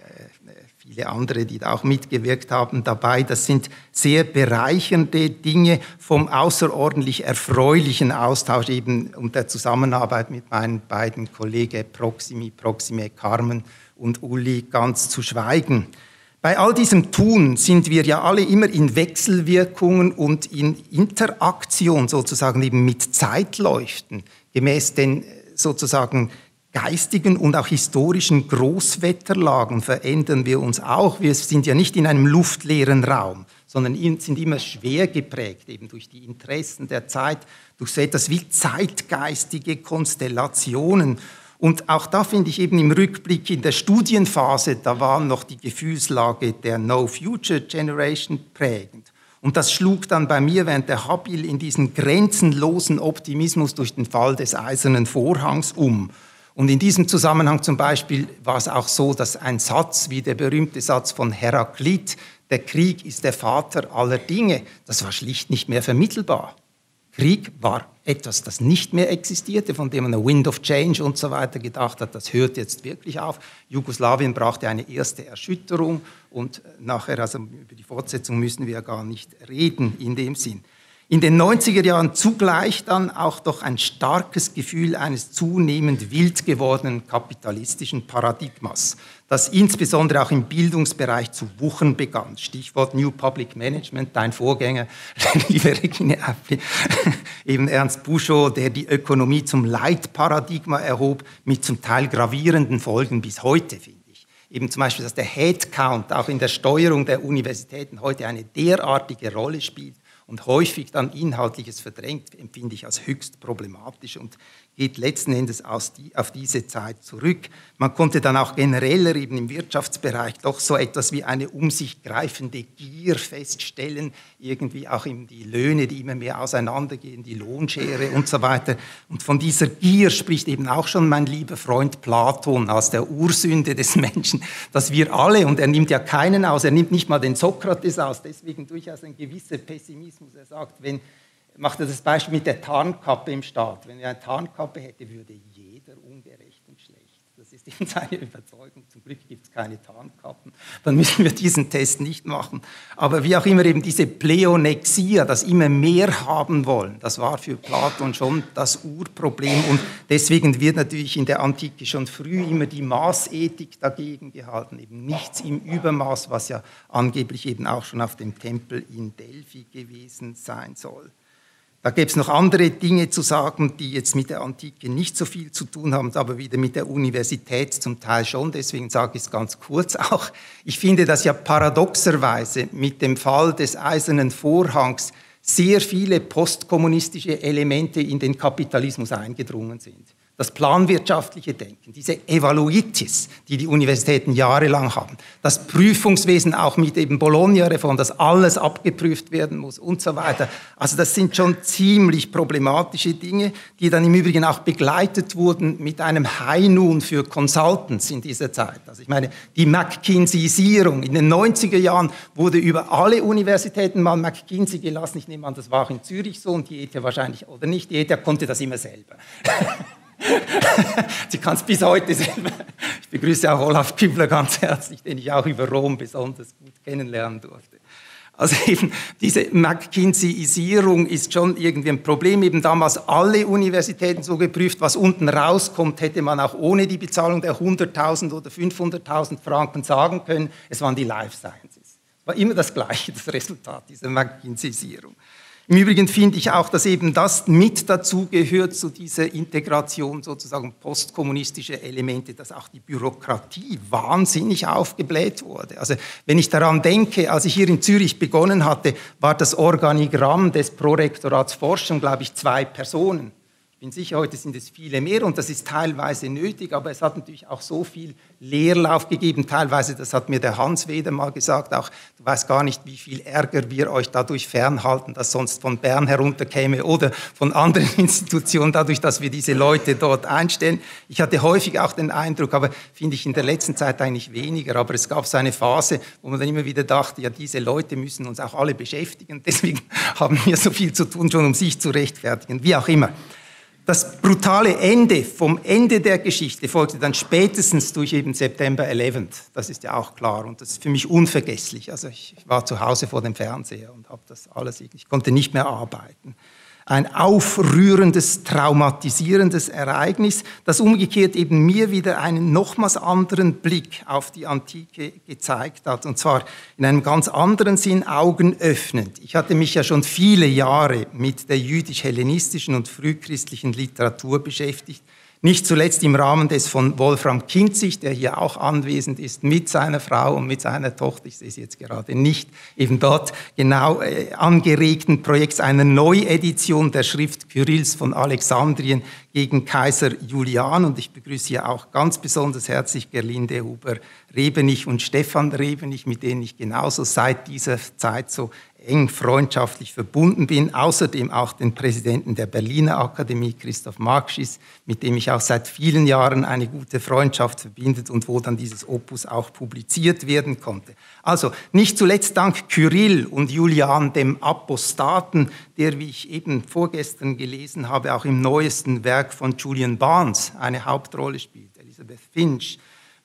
viele andere, die da auch mitgewirkt haben dabei. Das sind sehr bereichernde Dinge vom außerordentlich erfreulichen Austausch eben und der Zusammenarbeit mit meinen beiden Kollegen Proxime Carmen und Uli ganz zu schweigen. Bei all diesem Tun sind wir ja alle immer in Wechselwirkungen und in Interaktion sozusagen eben mit Zeitläuften, gemäß den sozusagen geistigen und auch historischen Großwetterlagen verändern wir uns auch. Wir sind ja nicht in einem luftleeren Raum, sondern sind immer schwer geprägt, eben durch die Interessen der Zeit, durch so etwas wie zeitgeistige Konstellationen. Und auch da finde ich eben im Rückblick in der Studienphase, da war noch die Gefühlslage der No-Future-Generation prägend. Und das schlug dann bei mir während der Habil in diesen grenzenlosen Optimismus durch den Fall des Eisernen Vorhangs um. Und in diesem Zusammenhang zum Beispiel war es auch so, dass ein Satz wie der berühmte Satz von Heraklit, der Krieg ist der Vater aller Dinge, das war schlicht nicht mehr vermittelbar. Krieg war etwas, das nicht mehr existierte, von dem man a Wind of Change und so weiter gedacht hat, das hört jetzt wirklich auf. Jugoslawien brauchte eine erste Erschütterung und nachher, also über die Fortsetzung müssen wir ja gar nicht reden in dem Sinn. In den 90er Jahren zugleich dann auch doch ein starkes Gefühl eines zunehmend wild gewordenen kapitalistischen Paradigmas, das insbesondere auch im Bildungsbereich zu wuchern begann. Stichwort New Public Management, dein Vorgänger, liebe Regine Apfel, eben Ernst Buschhoff, der die Ökonomie zum Leitparadigma erhob, mit zum Teil gravierenden Folgen bis heute, finde ich. Eben zum Beispiel, dass der Headcount auch in der Steuerung der Universitäten heute eine derartige Rolle spielt und häufig dann Inhaltliches verdrängt, empfinde ich als höchst problematisch und geht letzten Endes auf diese Zeit zurück. Man konnte dann auch genereller eben im Wirtschaftsbereich doch so etwas wie eine um sich greifende Gier feststellen, irgendwie auch eben die Löhne, die immer mehr auseinandergehen, die Lohnschere und so weiter. Und von dieser Gier spricht eben auch schon mein lieber Freund Platon als der Ursünde des Menschen, dass wir alle, und er nimmt ja keinen aus, er nimmt nicht mal den Sokrates aus, deswegen durchaus ein gewisser Pessimismus. Er sagt, macht er das Beispiel mit der Tarnkappe im Staat. Wenn er eine Tarnkappe hätte, würde jeder ungerecht und schlecht. Das ist eben seine Überzeugung. Zum Glück gibt es keine Tarnkappen. Dann müssen wir diesen Test nicht machen. Aber wie auch immer eben diese Pleonexia, das immer mehr haben wollen, das war für Platon schon das Urproblem. Und deswegen wird natürlich in der Antike schon früh immer die Maßethik dagegen gehalten. Eben nichts im Übermaß, was ja angeblich eben auch schon auf dem Tempel in Delphi gewesen sein soll. Da gäbe es noch andere Dinge zu sagen, die jetzt mit der Antike nicht so viel zu tun haben, aber wieder mit der Universität zum Teil schon. Deswegen sage ich es ganz kurz auch. Ich finde, dass ja paradoxerweise mit dem Fall des Eisernen Vorhangs sehr viele postkommunistische Elemente in den Kapitalismus eingedrungen sind. Das planwirtschaftliche Denken, diese Evaluitis, die die Universitäten jahrelang haben, das Prüfungswesen auch mit eben Bologna-Reform, dass alles abgeprüft werden muss und so weiter. Also das sind schon ziemlich problematische Dinge, die dann im Übrigen auch begleitet wurden mit einem High Noon für Consultants in dieser Zeit. Also ich meine, die McKinseyisierung in den 90er Jahren wurde über alle Universitäten mal McKinsey gelassen. Ich nehme an, das war auch in Zürich so und die ETH wahrscheinlich oder nicht. Die ETH konnte das immer selber. Sie kann es bis heute selber. Ich begrüße auch Olaf Kübler ganz herzlich, den ich auch über Rom besonders gut kennenlernen durfte. Also eben diese McKinseyisierung ist schon irgendwie ein Problem. Eben damals alle Universitäten so geprüft, was unten rauskommt, hätte man auch ohne die Bezahlung der 100.000 oder 500.000 Franken sagen können, es waren die Life Sciences. Es war immer das Gleiche, das Resultat dieser McKinseyisierung. Im Übrigen finde ich auch, dass eben das mit dazu gehört, zu dieser Integration sozusagen postkommunistischer Elemente, dass auch die Bürokratie wahnsinnig aufgebläht wurde. Also wenn ich daran denke, als ich hier in Zürich begonnen hatte, war das Organigramm des Prorektorats Forschung, glaube ich, 2 Personen. Ich bin sicher, heute sind es viele mehr und das ist teilweise nötig, aber es hat natürlich auch so viel Leerlauf gegeben. Teilweise, das hat mir der Hans Weder mal gesagt, auch du weißt gar nicht, wie viel Ärger wir euch dadurch fernhalten, dass sonst von Bern herunterkäme oder von anderen Institutionen, dadurch, dass wir diese Leute dort einstellen. Ich hatte häufig auch den Eindruck, aber finde ich in der letzten Zeit eigentlich weniger, aber es gab so eine Phase, wo man dann immer wieder dachte, ja, diese Leute müssen uns auch alle beschäftigen, deswegen haben wir so viel zu tun, schon um sich zu rechtfertigen, wie auch immer. Das brutale Ende vom Ende der Geschichte folgte dann spätestens durch eben September 11. Das ist ja auch klar und das ist für mich unvergesslich. Also ich war zu Hause vor dem Fernseher und habe das alles, ich konnte nicht mehr arbeiten. Ein aufrührendes, traumatisierendes Ereignis, das umgekehrt eben mir wieder einen nochmals anderen Blick auf die Antike gezeigt hat. Und zwar in einem ganz anderen Sinn augenöffnend. Ich hatte mich ja schon viele Jahre mit der jüdisch-hellenistischen und frühchristlichen Literatur beschäftigt. Nicht zuletzt im Rahmen des von Wolfram Kinzig, der hier auch anwesend ist, mit seiner Frau und mit seiner Tochter, ich sehe sie jetzt gerade nicht, eben dort genau angeregten Projekts einer Neuedition der Schrift Kyrills von Alexandrien gegen Kaiser Julian. Und ich begrüße hier auch ganz besonders herzlich Gerlinde Huber-Rebenich und Stefan Rebenich, mit denen ich genauso seit dieser Zeit so eng freundschaftlich verbunden bin, außerdem auch den Präsidenten der Berliner Akademie, Christoph Magschis, mit dem ich auch seit vielen Jahren eine gute Freundschaft verbindet und wo dann dieses Opus auch publiziert werden konnte. Also nicht zuletzt dank Kyrill und Julian, dem Apostaten, der, wie ich eben vorgestern gelesen habe, auch im neuesten Werk von Julian Barnes eine Hauptrolle spielt, Elizabeth Finch,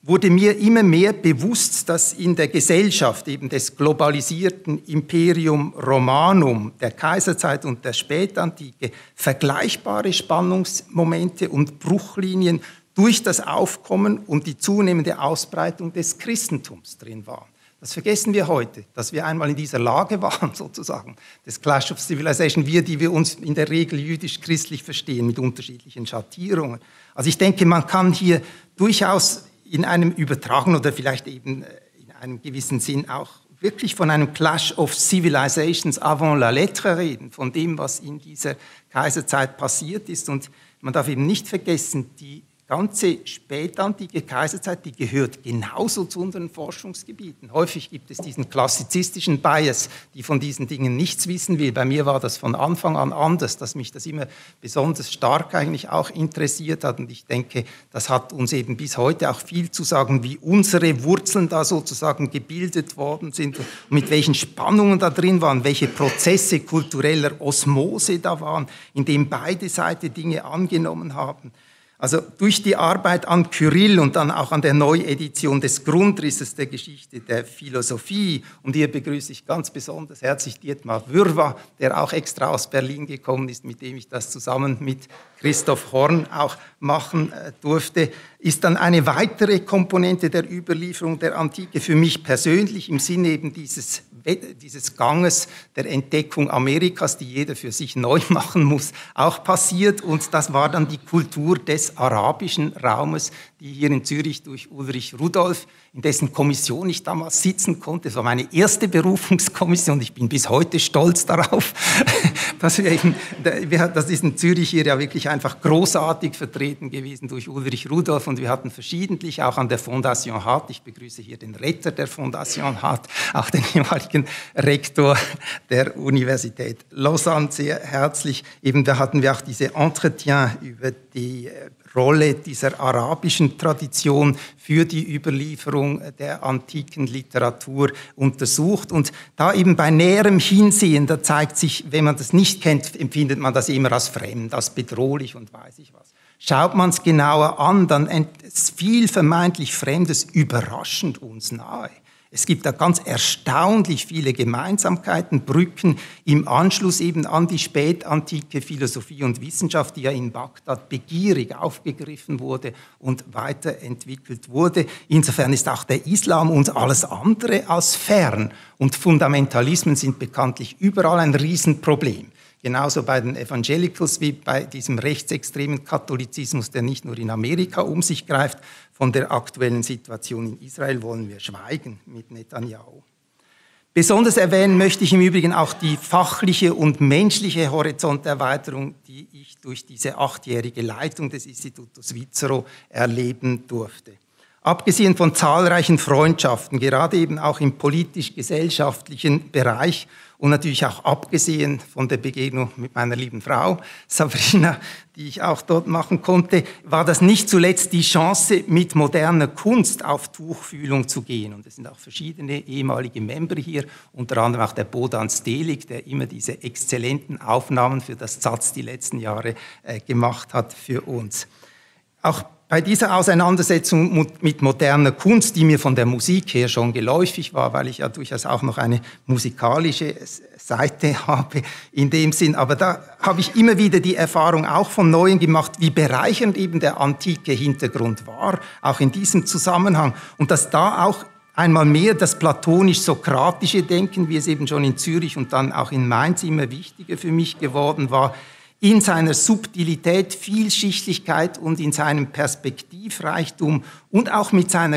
wurde mir immer mehr bewusst, dass in der Gesellschaft eben des globalisierten Imperium Romanum, der Kaiserzeit und der Spätantike, vergleichbare Spannungsmomente und Bruchlinien durch das Aufkommen und die zunehmende Ausbreitung des Christentums drin waren. Das vergessen wir heute, dass wir einmal in dieser Lage waren, sozusagen, des Clash of Civilization, die wir uns in der Regel jüdisch-christlich verstehen, mit unterschiedlichen Schattierungen. Also ich denke, man kann hier durchaus in einem übertragenen oder vielleicht eben in einem gewissen Sinn auch wirklich von einem Clash of Civilizations avant la lettre reden, von dem, was in dieser Kaiserzeit passiert ist. Und man darf eben nicht vergessen, die ganze spätantike Kaiserzeit, die gehört genauso zu unseren Forschungsgebieten. Häufig gibt es diesen klassizistischen Bias, die von diesen Dingen nichts wissen will. Bei mir war das von Anfang an anders, dass mich das immer besonders stark eigentlich auch interessiert hat. Und ich denke, das hat uns eben bis heute auch viel zu sagen, wie unsere Wurzeln da sozusagen gebildet worden sind und mit welchen Spannungen da drin waren, welche Prozesse kultureller Osmose da waren, in denen beide Seiten Dinge angenommen haben. Also durch die Arbeit an Kyrill und dann auch an der Neuedition des Grundrisses der Geschichte der Philosophie, und hier begrüße ich ganz besonders herzlich Dietmar Würwa, der auch extra aus Berlin gekommen ist, mit dem ich das zusammen mit Christoph Horn auch machen durfte, ist dann eine weitere Komponente der Überlieferung der Antike für mich persönlich im Sinne eben dieses Ganges der Entdeckung Amerikas, die jeder für sich neu machen muss, auch passiert. Und das war dann die Kultur des arabischen Raumes, die hier in Zürich durch Ulrich Rudolph, in dessen Kommission ich damals sitzen konnte. Das war meine erste Berufungskommission. Ich bin bis heute stolz darauf, dass das ist in Zürich hier ja wirklich einfach großartig vertreten gewesen durch Ulrich Rudolph. Und wir hatten verschiedentlich auch an der Fondation Hart, ich begrüße hier den Retter der Fondation Hart, auch den ehemaligen Rektor der Universität Lausanne, sehr herzlich. Eben da hatten wir auch diese Entretiens über die Rolle dieser arabischen Tradition für die Überlieferung der antiken Literatur untersucht. Und da eben bei näherem Hinsehen, da zeigt sich, wenn man das nicht kennt, empfindet man das immer als fremd, als bedrohlich und weiß ich was. Schaut man es genauer an, dann ist viel vermeintlich Fremdes überraschend uns nahe. Es gibt da ganz erstaunlich viele Gemeinsamkeiten, Brücken im Anschluss eben an die spätantike Philosophie und Wissenschaft, die ja in Bagdad begierig aufgegriffen wurde und weiterentwickelt wurde. Insofern ist auch der Islam uns alles andere als fern. Und Fundamentalismen sind bekanntlich überall ein Riesenproblem. Genauso bei den Evangelicals wie bei diesem rechtsextremen Katholizismus, der nicht nur in Amerika um sich greift. Von der aktuellen Situation in Israel wollen wir schweigen mit Netanyahu. Besonders erwähnen möchte ich im Übrigen auch die fachliche und menschliche Horizonterweiterung, die ich durch diese 8-jährige Leitung des Institutus Vizero erleben durfte. Abgesehen von zahlreichen Freundschaften, gerade eben auch im politisch-gesellschaftlichen Bereich und natürlich auch abgesehen von der Begegnung mit meiner lieben Frau Sabrina, die ich auch dort machen konnte, war das nicht zuletzt die Chance, mit moderner Kunst auf Tuchfühlung zu gehen. Und es sind auch verschiedene ehemalige Member hier, unter anderem auch der Bodan Stelig, der immer diese exzellenten Aufnahmen für das Zatz die letzten Jahre gemacht hat für uns. Auch bei dieser Auseinandersetzung mit moderner Kunst, die mir von der Musik her schon geläufig war, weil ich ja durchaus auch noch eine musikalische Seite habe in dem Sinn, aber da habe ich immer wieder die Erfahrung auch von Neuem gemacht, wie bereichernd eben der antike Hintergrund war, auch in diesem Zusammenhang. Und dass da auch einmal mehr das platonisch-sokratische Denken, wie es eben schon in Zürich und dann auch in Mainz immer wichtiger für mich geworden war, in seiner Subtilität, Vielschichtigkeit und in seinem Perspektivreichtum und auch mit seiner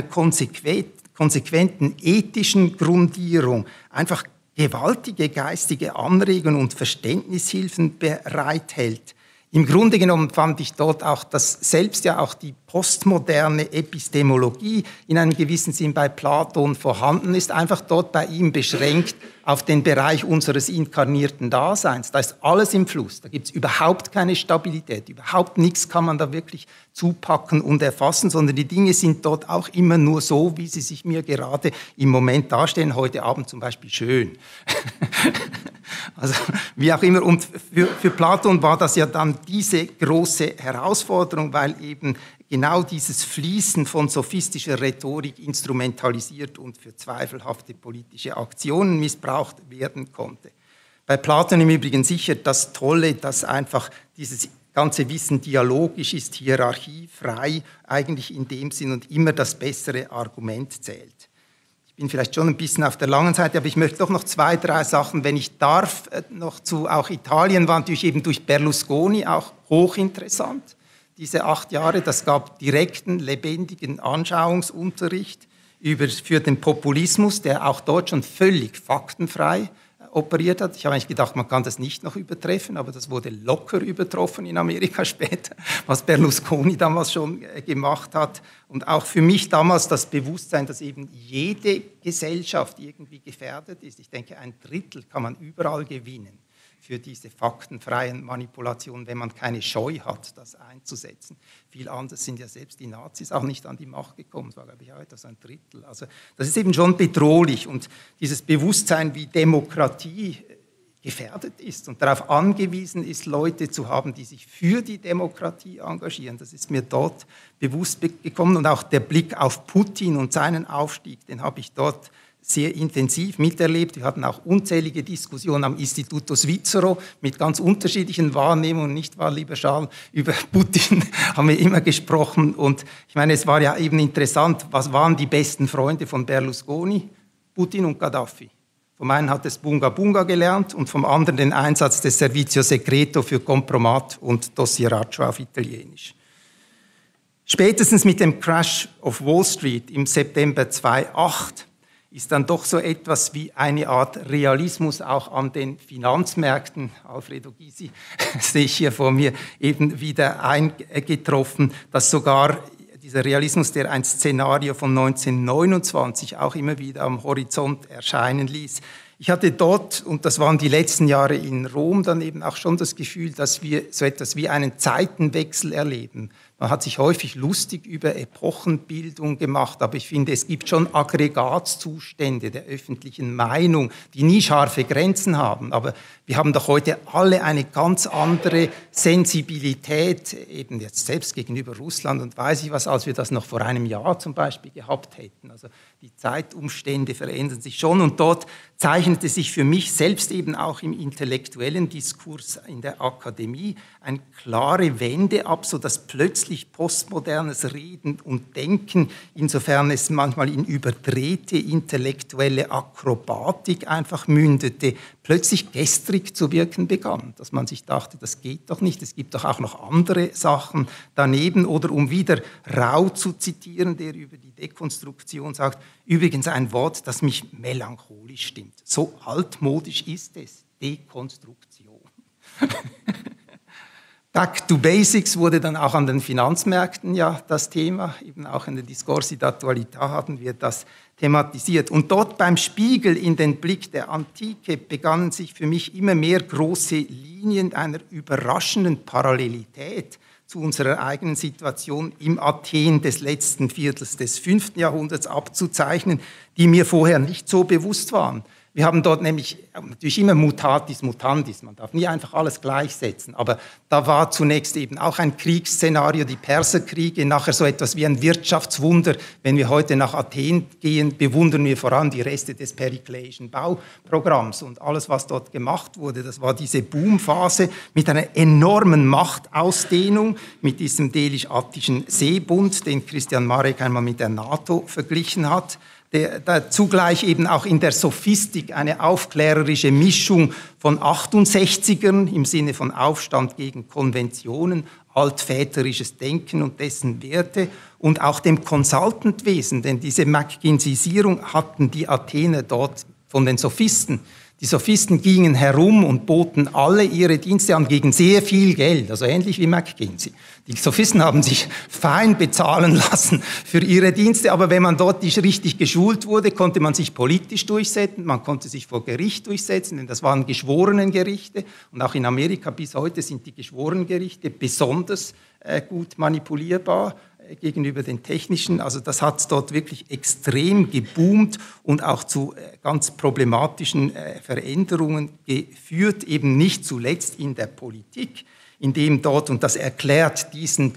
konsequenten ethischen Grundierung einfach gewaltige geistige Anregungen und Verständnishilfen bereithält. Im Grunde genommen fand ich dort auch, dass selbst ja auch die postmoderne Epistemologie in einem gewissen Sinn bei Platon vorhanden ist, einfach dort bei ihm beschränkt auf den Bereich unseres inkarnierten Daseins. Da ist alles im Fluss, da gibt es überhaupt keine Stabilität, überhaupt nichts kann man da wirklich zupacken und erfassen, sondern die Dinge sind dort auch immer nur so, wie sie sich mir gerade im Moment darstellen, heute Abend zum Beispiel schön. Also wie auch immer. Und für Platon war das ja dann diese große Herausforderung, weil eben genau dieses Fließen von sophistischer Rhetorik instrumentalisiert und für zweifelhafte politische Aktionen missbraucht werden konnte. Bei Platon im Übrigen sicher das Tolle, dass einfach dieses ganze Wissen dialogisch ist, hierarchiefrei, eigentlich in dem Sinn und immer das bessere Argument zählt. Ich bin vielleicht schon ein bisschen auf der langen Seite, aber ich möchte doch noch 2, 3 Sachen, wenn ich darf, noch zu auch Italien war natürlich eben durch Berlusconi auch hochinteressant. Diese 8 Jahre, das gab direkten, lebendigen Anschauungsunterricht für den Populismus, der auch dort schon völlig faktenfrei operiert hat. Ich habe eigentlich gedacht, man kann das nicht noch übertreffen, aber das wurde locker übertroffen in Amerika später, was Berlusconi damals schon gemacht hat. Und auch für mich damals das Bewusstsein, dass eben jede Gesellschaft irgendwie gefährdet ist. Ich denke, 1/3 kann man überall gewinnen für diese faktenfreien Manipulationen, wenn man keine Scheu hat, das einzusetzen. Viel anders sind ja selbst die Nazis auch nicht an die Macht gekommen. Das war, glaube ich, auch etwas 1/3. Also das ist eben schon bedrohlich. Und dieses Bewusstsein, wie Demokratie gefährdet ist und darauf angewiesen ist, Leute zu haben, die sich für die Demokratie engagieren, das ist mir dort bewusst gekommen. Und auch der Blick auf Putin und seinen Aufstieg, den habe ich dort sehr intensiv miterlebt. Wir hatten auch unzählige Diskussionen am Istituto Svizzero mit ganz unterschiedlichen Wahrnehmungen, nicht wahr, lieber Charles? Über Putin haben wir immer gesprochen. Und ich meine, es war ja eben interessant, was waren die besten Freunde von Berlusconi? Putin und Gaddafi. Vom einen hat es Bunga Bunga gelernt und vom anderen den Einsatz des Servizio Segreto für Compromat und Dossieraggio auf Italienisch. Spätestens mit dem Crash of Wall Street im September 2008 ist dann doch so etwas wie eine Art Realismus auch an den Finanzmärkten, Alfredo Gysi sehe ich hier vor mir, eben wieder eingetroffen, dass sogar dieser Realismus, der ein Szenario von 1929 auch immer wieder am Horizont erscheinen ließ. Ich hatte dort, und das waren die letzten Jahre in Rom, dann eben auch schon das Gefühl, dass wir so etwas wie einen Zeitenwechsel erleben. Man hat sich häufig lustig über Epochenbildung gemacht, aber ich finde, es gibt schon Aggregatzustände der öffentlichen Meinung, die nie scharfe Grenzen haben. Aber wir haben doch heute alle eine ganz andere Sensibilität, eben jetzt selbst gegenüber Russland und weiß ich was, als wir das noch vor einem Jahr zum Beispiel gehabt hätten. Also die Zeitumstände verändern sich schon und dort zeichnete sich für mich selbst eben auch im intellektuellen Diskurs in der Akademie eine klare Wende ab, sodass plötzlich postmodernes Reden und Denken, insofern es manchmal in überdrehte intellektuelle Akrobatik einfach mündete, plötzlich gestrig zu wirken begann. Dass man sich dachte, das geht doch nicht, es gibt doch auch noch andere Sachen daneben. Oder um wieder Rau zu zitieren, der über die Dekonstruktion sagt, übrigens ein Wort, das mich melancholisch stimmt. So altmodisch ist es, Dekonstruktion. Back to Basics wurde dann auch an den Finanzmärkten ja das Thema, eben auch in der Discorsi d'Attualità hatten wir das thematisiert. Und dort beim Spiegel in den Blick der Antike begannen sich für mich immer mehr große Linien einer überraschenden Parallelität zu unserer eigenen Situation im Athen des letzten Viertels des 5. Jahrhunderts abzuzeichnen, die mir vorher nicht so bewusst waren. Wir haben dort nämlich natürlich immer mutatis mutandis, man darf nie einfach alles gleichsetzen, aber da war zunächst eben auch ein Kriegsszenario, die Perserkriege, nachher so etwas wie ein Wirtschaftswunder. Wenn wir heute nach Athen gehen, bewundern wir vor allem die Reste des perikleischen Bauprogramms und alles, was dort gemacht wurde, das war diese Boomphase mit einer enormen Machtausdehnung, mit diesem delisch-attischen Seebund, den Christian Marek einmal mit der NATO verglichen hat, der zugleich eben auch in der Sophistik eine aufklärerische Mischung von 68ern im Sinne von Aufstand gegen Konventionen, altväterisches Denken und dessen Werte und auch dem Consultantwesen, denn diese McKinseyisierung hatten die Athener dort von den Sophisten. Die Sophisten gingen herum und boten alle ihre Dienste an gegen sehr viel Geld, also ähnlich wie McKinsey. Die Sophisten haben sich fein bezahlen lassen für ihre Dienste, aber wenn man dort nicht richtig geschult wurde, konnte man sich politisch durchsetzen, man konnte sich vor Gericht durchsetzen, denn das waren Geschworenengerichte und auch in Amerika bis heute sind die Geschworenengerichte besonders gut manipulierbar. gegenüber den technischen. Also das hat dort wirklich extrem geboomt und auch zu ganz problematischen Veränderungen geführt, eben nicht zuletzt in der Politik, indem dort, und das erklärt diesen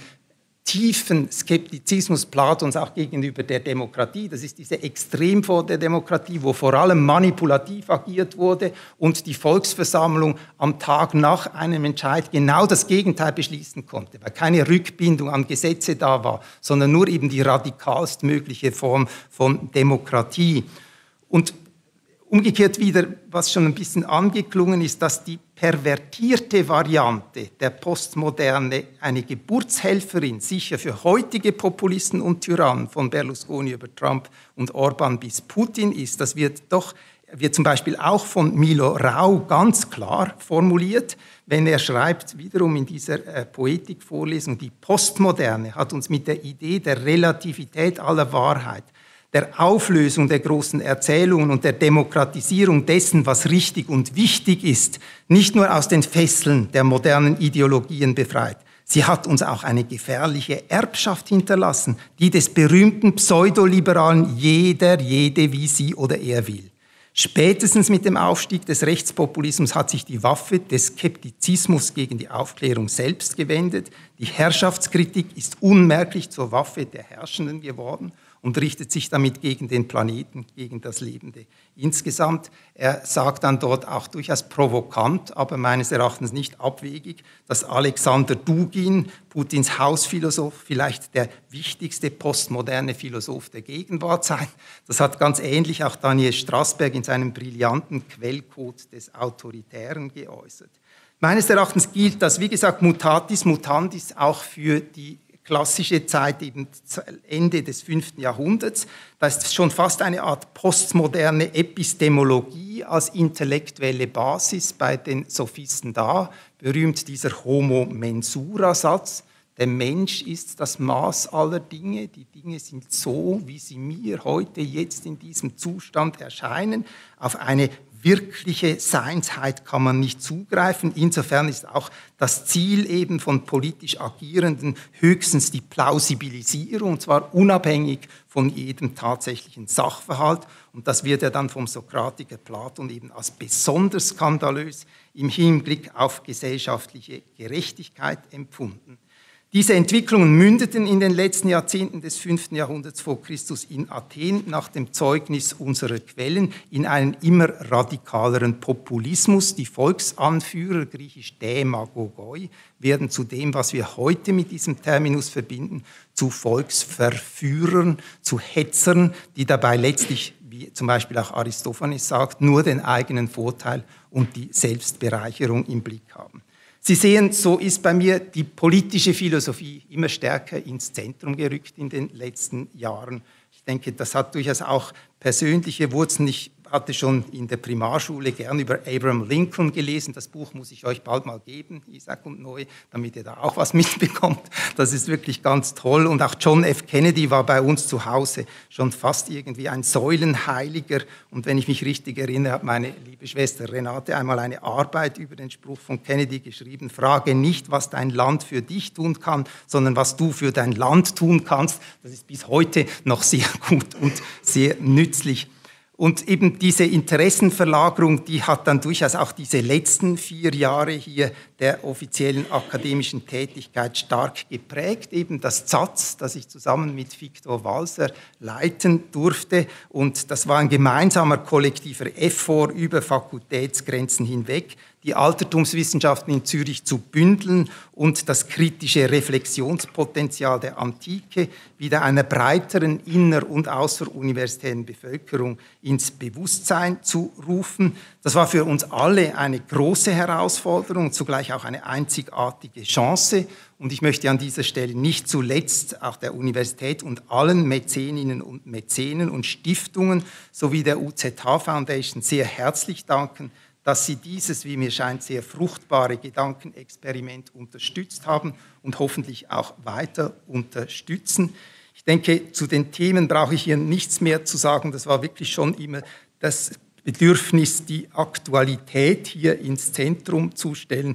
tiefen Skeptizismus Platons auch gegenüber der Demokratie. Das ist diese Extremform der Demokratie, wo vor allem manipulativ agiert wurde und die Volksversammlung am Tag nach einem Entscheid genau das Gegenteil beschließen konnte, weil keine Rückbindung an Gesetze da war, sondern nur eben die radikalst mögliche Form von Demokratie. Und umgekehrt wieder, was schon ein bisschen angeklungen ist, dass die pervertierte Variante der Postmoderne eine Geburtshelferin sicher für heutige Populisten und Tyrannen von Berlusconi über Trump und Orban bis Putin ist. Das wird zum Beispiel auch von Milo Rau ganz klar formuliert, wenn er schreibt, wiederum in dieser Poetikvorlesung, die Postmoderne hat uns mit der Idee der Relativität aller Wahrheit, der Auflösung der großen Erzählungen und der Demokratisierung dessen, was richtig und wichtig ist, nicht nur aus den Fesseln der modernen Ideologien befreit. Sie hat uns auch eine gefährliche Erbschaft hinterlassen, die des berühmten Pseudoliberalen jede, wie sie oder er will. Spätestens mit dem Aufstieg des Rechtspopulismus hat sich die Waffe des Skeptizismus gegen die Aufklärung selbst gewendet. Die Herrschaftskritik ist unmerklich zur Waffe der Herrschenden geworden und richtet sich damit gegen den Planeten, gegen das Lebende insgesamt. Er sagt dann dort auch durchaus provokant, aber meines Erachtens nicht abwegig, dass Alexander Dugin, Putins Hausphilosoph, vielleicht der wichtigste postmoderne Philosoph der Gegenwart sei. Das hat ganz ähnlich auch Daniel Strassberg in seinem brillanten Quellcode des Autoritären geäußert. Meines Erachtens gilt das, wie gesagt, mutatis mutandis auch für die klassische Zeit, eben Ende des 5. Jahrhunderts. Da ist schon fast eine Art postmoderne Epistemologie als intellektuelle Basis bei den Sophisten da. Berühmt dieser Homo Mensura-Satz. Der Mensch ist das Maß aller Dinge. Die Dinge sind so, wie sie mir heute jetzt in diesem Zustand erscheinen. Auf eine wirkliche Seinsheit kann man nicht zugreifen. Insofern ist auch das Ziel eben von politisch Agierenden höchstens die Plausibilisierung, und zwar unabhängig von jedem tatsächlichen Sachverhalt. Und das wird ja dann vom Sokratiker Platon eben als besonders skandalös im Hinblick auf gesellschaftliche Gerechtigkeit empfunden. Diese Entwicklungen mündeten in den letzten Jahrzehnten des 5. Jahrhunderts vor Christus in Athen nach dem Zeugnis unserer Quellen in einen immer radikaleren Populismus. Die Volksanführer, griechisch Dämagogoi, werden zu dem, was wir heute mit diesem Terminus verbinden, zu Volksverführern, zu Hetzern, die dabei letztlich, wie zum Beispiel auch Aristophanes sagt, nur den eigenen Vorteil und die Selbstbereicherung im Blick haben. Sie sehen, so ist bei mir die politische Philosophie immer stärker ins Zentrum gerückt in den letzten Jahren. Ich denke, das hat durchaus auch persönliche Wurzeln. Ich hatte schon in der Primarschule gern über Abraham Lincoln gelesen. Das Buch muss ich euch bald mal geben, Isaac und Noe, damit ihr da auch was mitbekommt. Das ist wirklich ganz toll. Und auch John F. Kennedy war bei uns zu Hause schon fast irgendwie ein Säulenheiliger. Und wenn ich mich richtig erinnere, hat meine liebe Schwester Renate einmal eine Arbeit über den Spruch von Kennedy geschrieben: Frage nicht, was dein Land für dich tun kann, sondern was du für dein Land tun kannst. Das ist bis heute noch sehr gut und sehr nützlich. Und eben diese Interessenverlagerung, die hat dann durchaus auch diese letzten 4 Jahre hier der offiziellen akademischen Tätigkeit stark geprägt. Eben das ZAZ, das ich zusammen mit Viktor Walser leiten durfte. Und das war ein gemeinsamer kollektiver Effort über Fakultätsgrenzen hinweg, die Altertumswissenschaften in Zürich zu bündeln und das kritische Reflexionspotenzial der Antike wieder einer breiteren inner- und außeruniversitären Bevölkerung ins Bewusstsein zu rufen. Das war für uns alle eine große Herausforderung und zugleich auch eine einzigartige Chance. Und ich möchte an dieser Stelle nicht zuletzt auch der Universität und allen Mäzeninnen und Mäzenen und Stiftungen sowie der UZH Foundation sehr herzlich danken, dass Sie dieses, wie mir scheint, sehr fruchtbare Gedankenexperiment unterstützt haben und hoffentlich auch weiter unterstützen. Ich denke, zu den Themen brauche ich hier nichts mehr zu sagen. Das war wirklich schon immer das Bedürfnis, die Aktualität hier ins Zentrum zu stellen.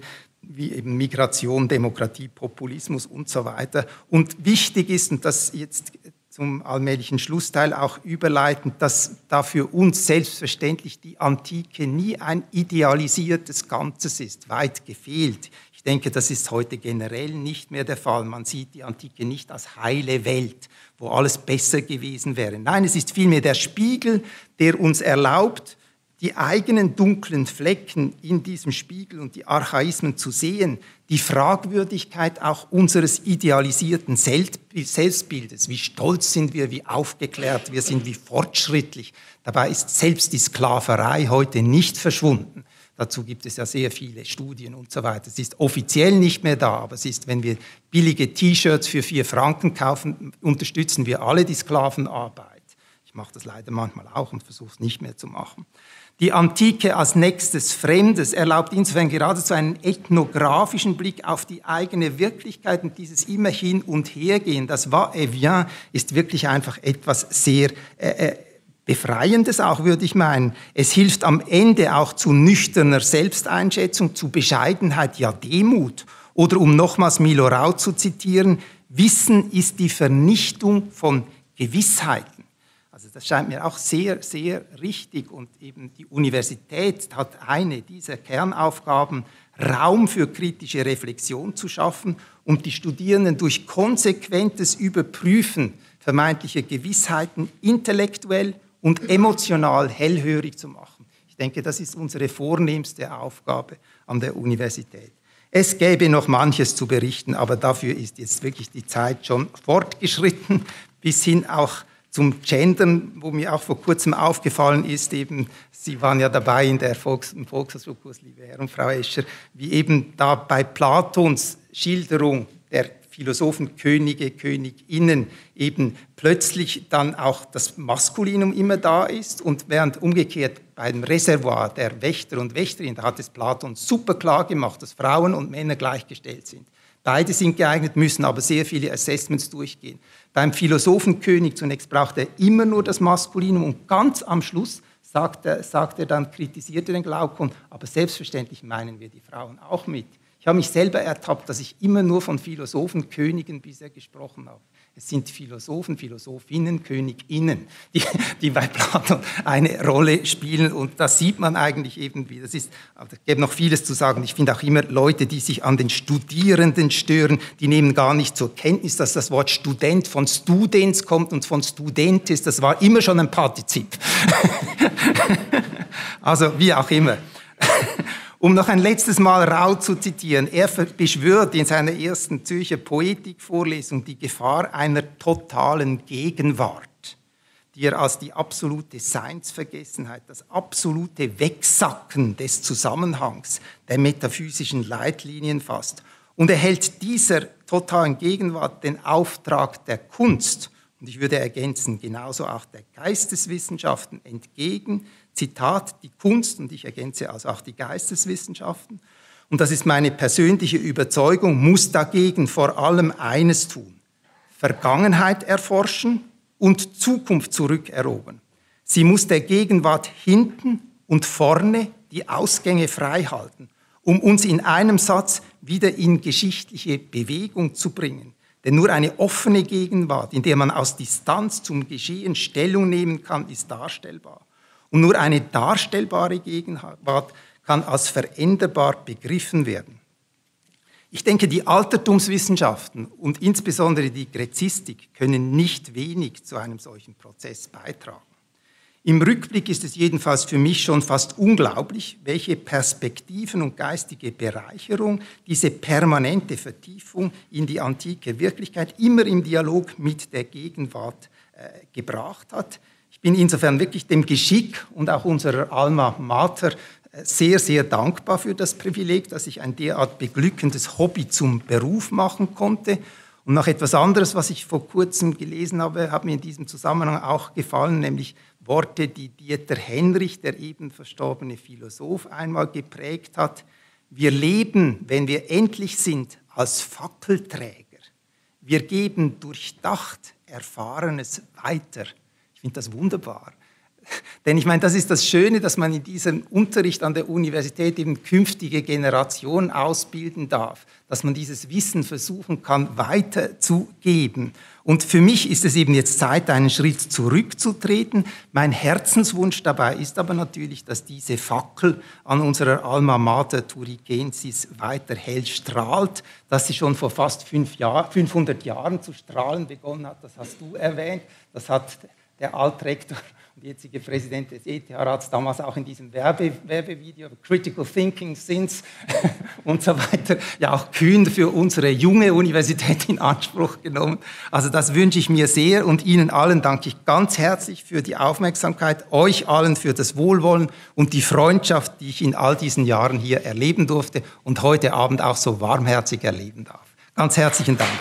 wie eben Migration, Demokratie, Populismus und so weiter. Und wichtig ist, und das jetzt zum allmählichen Schlussteil auch überleitend, dass da für uns selbstverständlich die Antike nie ein idealisiertes Ganzes ist, weit gefehlt. Ich denke, das ist heute generell nicht mehr der Fall. Man sieht die Antike nicht als heile Welt, wo alles besser gewesen wäre. Nein, es ist vielmehr der Spiegel, der uns erlaubt, die eigenen dunklen Flecken in diesem Spiegel und die Archaismen zu sehen, die Fragwürdigkeit auch unseres idealisierten Selbstbildes. Wie stolz sind wir, wie aufgeklärt wir sind, wie fortschrittlich. Dabei ist selbst die Sklaverei heute nicht verschwunden. Dazu gibt es ja sehr viele Studien und so weiter. Es ist offiziell nicht mehr da, aber es ist, wenn wir billige T-Shirts für 4 Franken kaufen, unterstützen wir alle die Sklavenarbeit. Ich mache das leider manchmal auch und versuche es nicht mehr zu machen. Die Antike als nächstes Fremdes erlaubt insofern geradezu einen ethnografischen Blick auf die eigene Wirklichkeit und dieses immer hin und hergehen. Das Va-et-Vient ist wirklich einfach etwas sehr Befreiendes auch, würde ich meinen. Es hilft am Ende auch zu nüchterner Selbsteinschätzung, zu Bescheidenheit, ja Demut. Oder um nochmals Milo Rau zu zitieren, Wissen ist die Vernichtung von Gewissheiten. Also das scheint mir auch sehr, sehr richtig und eben die Universität hat eine dieser Kernaufgaben, Raum für kritische Reflexion zu schaffen und die Studierenden durch konsequentes Überprüfen vermeintlicher Gewissheiten intellektuell und emotional hellhörig zu machen. Ich denke, das ist unsere vornehmste Aufgabe an der Universität. Es gäbe noch manches zu berichten, aber dafür ist jetzt wirklich die Zeit schon fortgeschritten, bis hin auch zum Gendern, wo mir auch vor kurzem aufgefallen ist, eben, Sie waren ja dabei im Volkshochschulkurs, liebe Herr und Frau Escher, wie eben da bei Platons Schilderung der Philosophen, Könige, Königinnen eben plötzlich dann auch das Maskulinum immer da ist und während umgekehrt beim Reservoir der Wächter und Wächterinnen, da hat es Platon super klar gemacht, dass Frauen und Männer gleichgestellt sind. Beide sind geeignet, müssen aber sehr viele Assessments durchgehen. Beim Philosophenkönig zunächst braucht er immer nur das Maskulinum und ganz am Schluss sagt er dann, kritisiert er den Glaukon, aber selbstverständlich meinen wir die Frauen auch mit. Ich habe mich selber ertappt, dass ich immer nur von Philosophenkönigen bisher gesprochen habe. Es sind Philosophen, Philosophinnen, Königinnen, die bei Platon eine Rolle spielen. Und das sieht man eigentlich eben, wie das ist. Aber es gäbe noch vieles zu sagen. Ich finde auch immer Leute, die sich an den Studierenden stören, die nehmen gar nicht zur Kenntnis, dass das Wort Student von Studens kommt und von Studentis. Das war immer schon ein Partizip. Also wie auch immer. Um noch ein letztes Mal Rau zu zitieren, er beschwört in seiner ersten Zürcher Poetikvorlesung die Gefahr einer totalen Gegenwart, die er als die absolute Seinsvergessenheit, das absolute Wegsacken des Zusammenhangs der metaphysischen Leitlinien fasst. Und er hält dieser totalen Gegenwart den Auftrag der Kunst, und ich würde ergänzen, genauso auch der Geisteswissenschaften entgegen. Zitat, die Kunst, und ich ergänze also auch die Geisteswissenschaften, und das ist meine persönliche Überzeugung, muss dagegen vor allem eines tun: Vergangenheit erforschen und Zukunft zurückerobern. Sie muss der Gegenwart hinten und vorne die Ausgänge frei halten, um uns in einem Satz wieder in geschichtliche Bewegung zu bringen. Denn nur eine offene Gegenwart, in der man aus Distanz zum Geschehen Stellung nehmen kann, ist darstellbar. Und nur eine darstellbare Gegenwart kann als veränderbar begriffen werden. Ich denke, die Altertumswissenschaften und insbesondere die Gräzistik können nicht wenig zu einem solchen Prozess beitragen. Im Rückblick ist es jedenfalls für mich schon fast unglaublich, welche Perspektiven und geistige Bereicherung diese permanente Vertiefung in die antike Wirklichkeit immer im Dialog mit der Gegenwart gebracht hat. Ich bin insofern wirklich dem Geschick und auch unserer Alma Mater sehr, sehr dankbar für das Privileg, dass ich ein derart beglückendes Hobby zum Beruf machen konnte. Und noch etwas anderes, was ich vor kurzem gelesen habe, hat mir in diesem Zusammenhang auch gefallen, nämlich Worte, die Dieter Henrich, der eben verstorbene Philosoph, einmal geprägt hat. Wir leben, wenn wir endlich sind, als Fackelträger. Wir geben durchdacht Erfahrenes weiter. Ich finde das wunderbar. Denn ich meine, das ist das Schöne, dass man in diesem Unterricht an der Universität eben künftige Generationen ausbilden darf, dass man dieses Wissen versuchen kann, weiterzugeben. Und für mich ist es eben jetzt Zeit, einen Schritt zurückzutreten. Mein Herzenswunsch dabei ist aber natürlich, dass diese Fackel an unserer Alma Mater Turigensis weiter hell strahlt, dass sie schon vor fast 500 Jahren zu strahlen begonnen hat. Das hast du erwähnt, das hat der Altrektor und jetzige Präsident des ETH-Rats damals auch in diesem Werbevideo, Critical Thinking Since und so weiter, ja auch kühn für unsere junge Universität in Anspruch genommen. Also das wünsche ich mir sehr und Ihnen allen danke ich ganz herzlich für die Aufmerksamkeit, euch allen für das Wohlwollen und die Freundschaft, die ich in all diesen Jahren hier erleben durfte und heute Abend auch so warmherzig erleben darf. Ganz herzlichen Dank.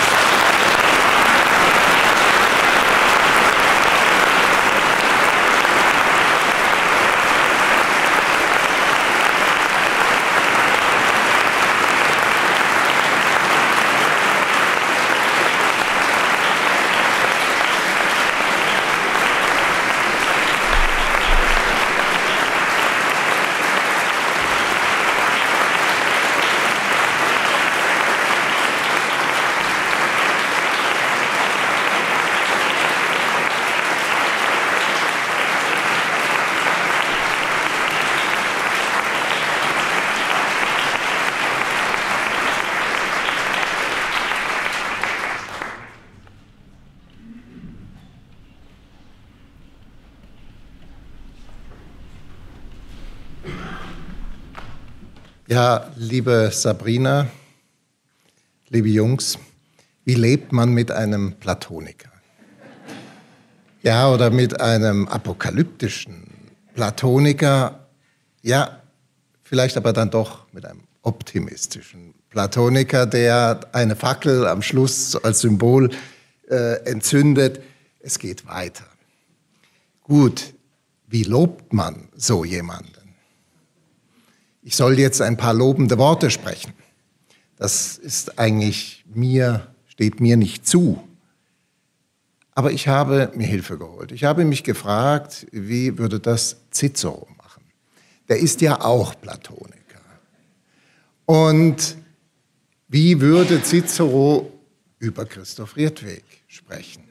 Ja, liebe Sabrina, liebe Jungs, wie lebt man mit einem Platoniker? Ja, oder mit einem apokalyptischen Platoniker? Ja, vielleicht aber dann doch mit einem optimistischen Platoniker, der eine Fackel am Schluss als Symbol entzündet. Es geht weiter. Gut, wie lobt man so jemanden? Ich soll jetzt ein paar lobende Worte sprechen. Das ist eigentlich steht mir nicht zu. Aber ich habe mir Hilfe geholt. Ich habe mich gefragt, wie würde das Cicero machen? Der ist ja auch Platoniker. Und wie würde Cicero über Christoph Riedtweg sprechen?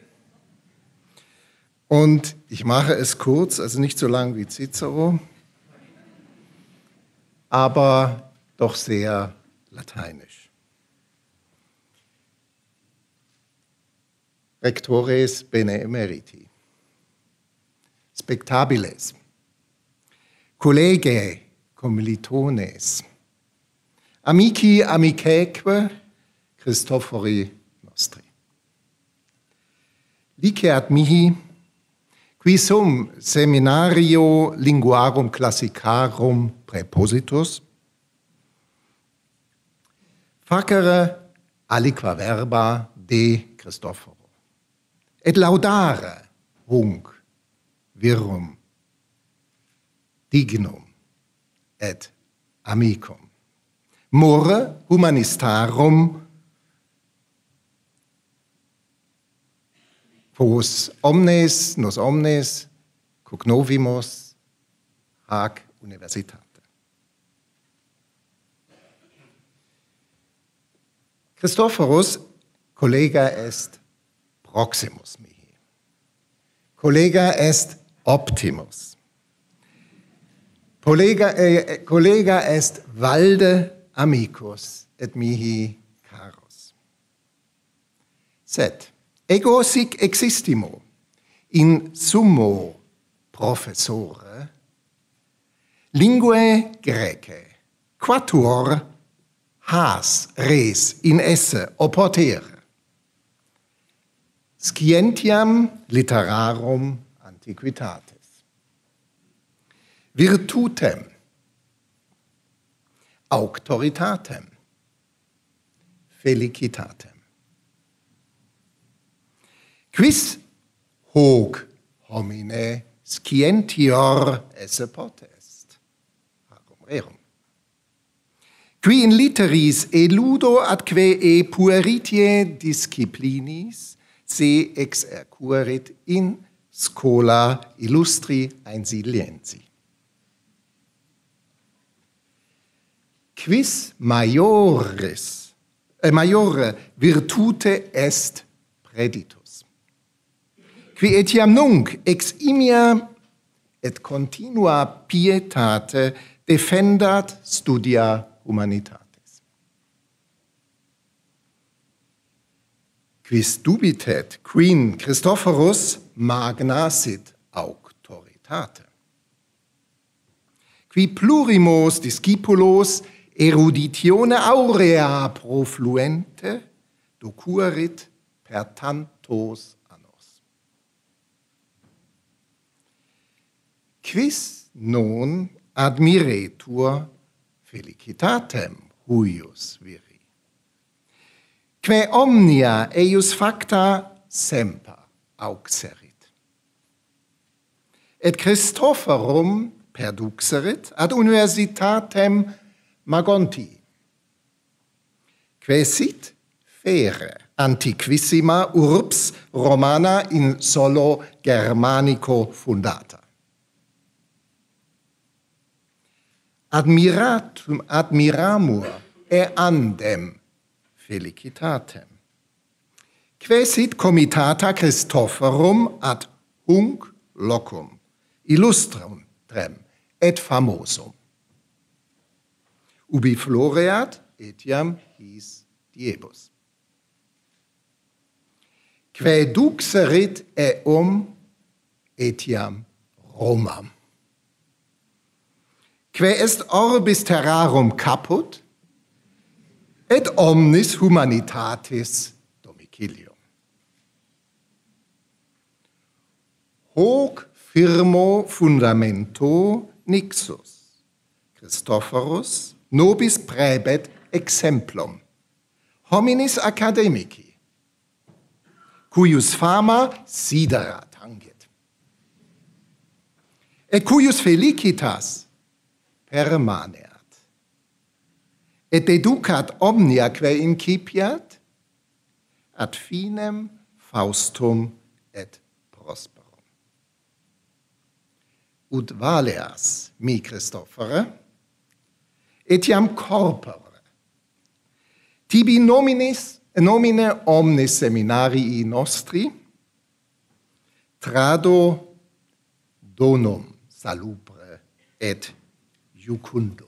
Und ich mache es kurz, also nicht so lang wie Cicero, aber doch sehr lateinisch. Rectores bene emeriti, spectabiles, collegae commilitones, amici amicaeque Christophori nostri. Liceat mihi, qui sum seminario linguarum classicarum prepositus, facere aliqua verba de Christophoro, et laudare hunc virum dignum et amicum, more humanistarum quos omnes nos omnes cognovimus hac universitate. Christophorus collega est proximus mihi, collega est optimus, collega est valde amicus et mihi caros. Sed ego sic existimo in summo professore linguae Graecae quatuor has res in esse oportere scientiam literarum antiquitatis virtutem auctoritatem felicitatem quis hoc homine scientior esse potest harum rerum qui in litteris eludo atque e pueritie disciplinis se exercuerit in Schola illustri Einsiliensi. Quis majore virtute est preditus. Qui etiam nunc ex imia et continua pietate defendat studia humanitatis. Quis dubitet quin Christophorus magna sit auctoritate. Qui plurimos discipulos eruditione aurea profluente docurit per tantos annos. Quis non admiretur felicitatem huius viri, quae omnia eius facta semper auxerit. Et Christophorum perduxerit ad universitatem Magonti, quae sit fere antiquissima urbs Romana in solo Germanico fundata. Admiramur andem felicitatem, quae sit comitata Christophorum ad hunc locum illustrum et famosum. Ubi floreat etiam his diebus. Quae duxerit etiam Romam. Quae est orbis terrarum caput, et omnis humanitatis domicilium. Hoc firmo fundamento nixus, Christophorus nobis praebet exemplum, hominis academici, cuius fama sidera tangit, et cuius felicitas permaneat, et educat omnia quae incipiat, ad finem Faustum et prosperum. Ut valeas mi Christophore, etiam corpore, tibi nomine omnes seminarii nostri, trado donum salubre et iucundum.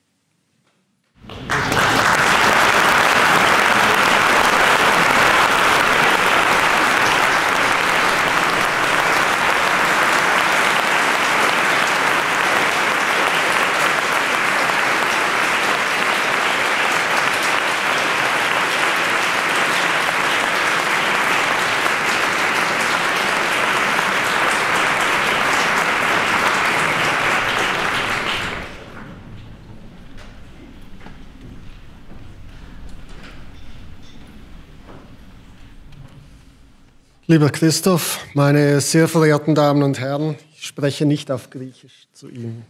Lieber Christoph, meine sehr verehrten Damen und Herren, ich spreche nicht auf Griechisch zu Ihnen.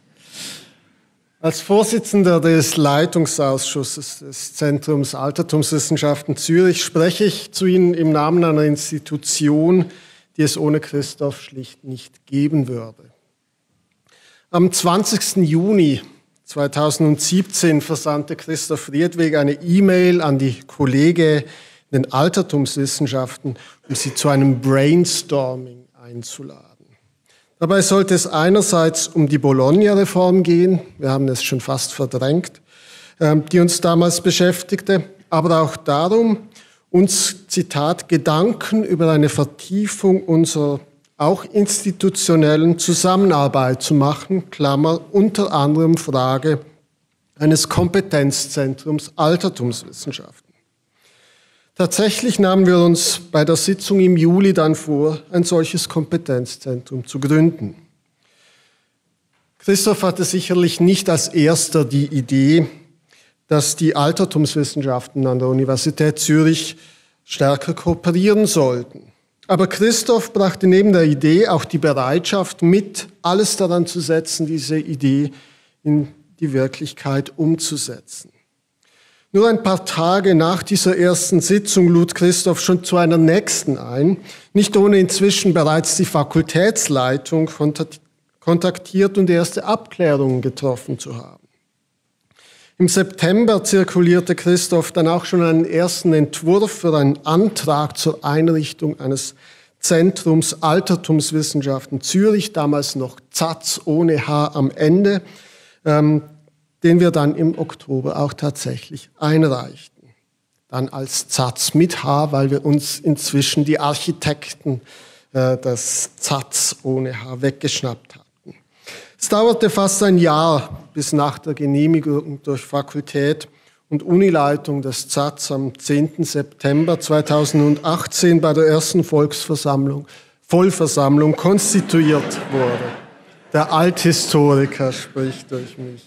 Als Vorsitzender des Leitungsausschusses des Zentrums Altertumswissenschaften Zürich spreche ich zu Ihnen im Namen einer Institution, die es ohne Christoph schlicht nicht geben würde. Am 20. Juni 2017 versandte Christoph Riedweg eine E-Mail an die Kollegen in den Altertumswissenschaften, um sie zu einem Brainstorming einzuladen. Dabei sollte es einerseits um die Bologna-Reform gehen, wir haben es schon fast verdrängt, die uns damals beschäftigte, aber auch darum, uns, Zitat, Gedanken über eine Vertiefung unserer auch institutionellen Zusammenarbeit zu machen, Klammer, unter anderem Frage eines Kompetenzzentrums Altertumswissenschaften. Tatsächlich nahmen wir uns bei der Sitzung im Juli dann vor, ein solches Kompetenzzentrum zu gründen. Christoph hatte sicherlich nicht als erster die Idee, dass die Altertumswissenschaften an der Universität Zürich stärker kooperieren sollten. Aber Christoph brachte neben der Idee auch die Bereitschaft mit, alles daran zu setzen, diese Idee in die Wirklichkeit umzusetzen. Nur ein paar Tage nach dieser ersten Sitzung lud Christoph schon zu einer nächsten ein, nicht ohne inzwischen bereits die Fakultätsleitung kontaktiert und erste Abklärungen getroffen zu haben. Im September zirkulierte Christoph dann auch schon einen ersten Entwurf für einen Antrag zur Einrichtung eines Zentrums Altertumswissenschaften Zürich, damals noch ZAZ ohne H am Ende, den wir dann im Oktober auch tatsächlich einreichten. Dann als ZAZ mit H, weil wir uns inzwischen die Architekten das ZAZ ohne H weggeschnappt hatten. Es dauerte fast ein Jahr bis nach der Genehmigung durch Fakultät und Unileitung des ZAZ am 10. September 2018 bei der ersten Vollversammlung konstituiert wurde. Der Althistoriker spricht durch mich.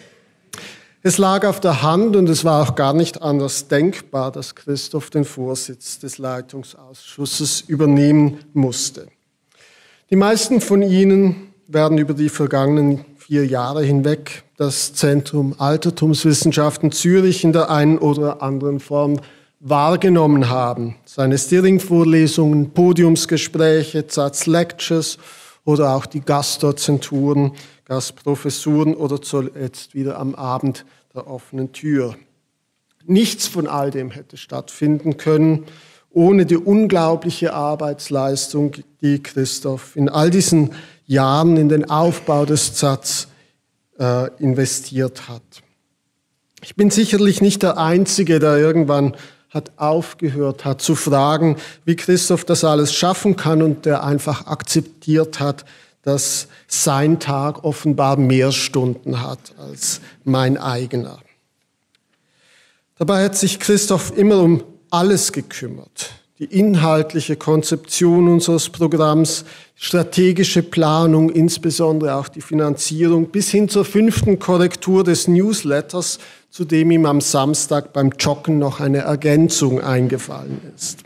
Es lag auf der Hand und es war auch gar nicht anders denkbar, dass Christoph den Vorsitz des Leitungsausschusses übernehmen musste. Die meisten von Ihnen werden über die vergangenen 4 Jahre hinweg das Zentrum Altertumswissenschaften Zürich in der einen oder anderen Form wahrgenommen haben. Seine Steering-Vorlesungen, Podiumsgespräche, ZAZ-Lectures oder auch die Gastdozenturen, Gastprofessuren oder zuletzt wieder am Abend der offenen Tür. Nichts von all dem hätte stattfinden können, ohne die unglaubliche Arbeitsleistung, die Christoph in all diesen Jahren in den Aufbau des ZAZ investiert hat. Ich bin sicherlich nicht der Einzige, der irgendwann aufgehört hat zu fragen, wie Christoph das alles schaffen kann und der einfach akzeptiert hat, dass sein Tag offenbar mehr Stunden hat als mein eigener. Dabei hat sich Christoph immer um alles gekümmert. Die inhaltliche Konzeption unseres Programms, strategische Planung, insbesondere auch die Finanzierung, bis hin zur 5. Korrektur des Newsletters, zu dem ihm am Samstag beim Joggen noch eine Ergänzung eingefallen ist.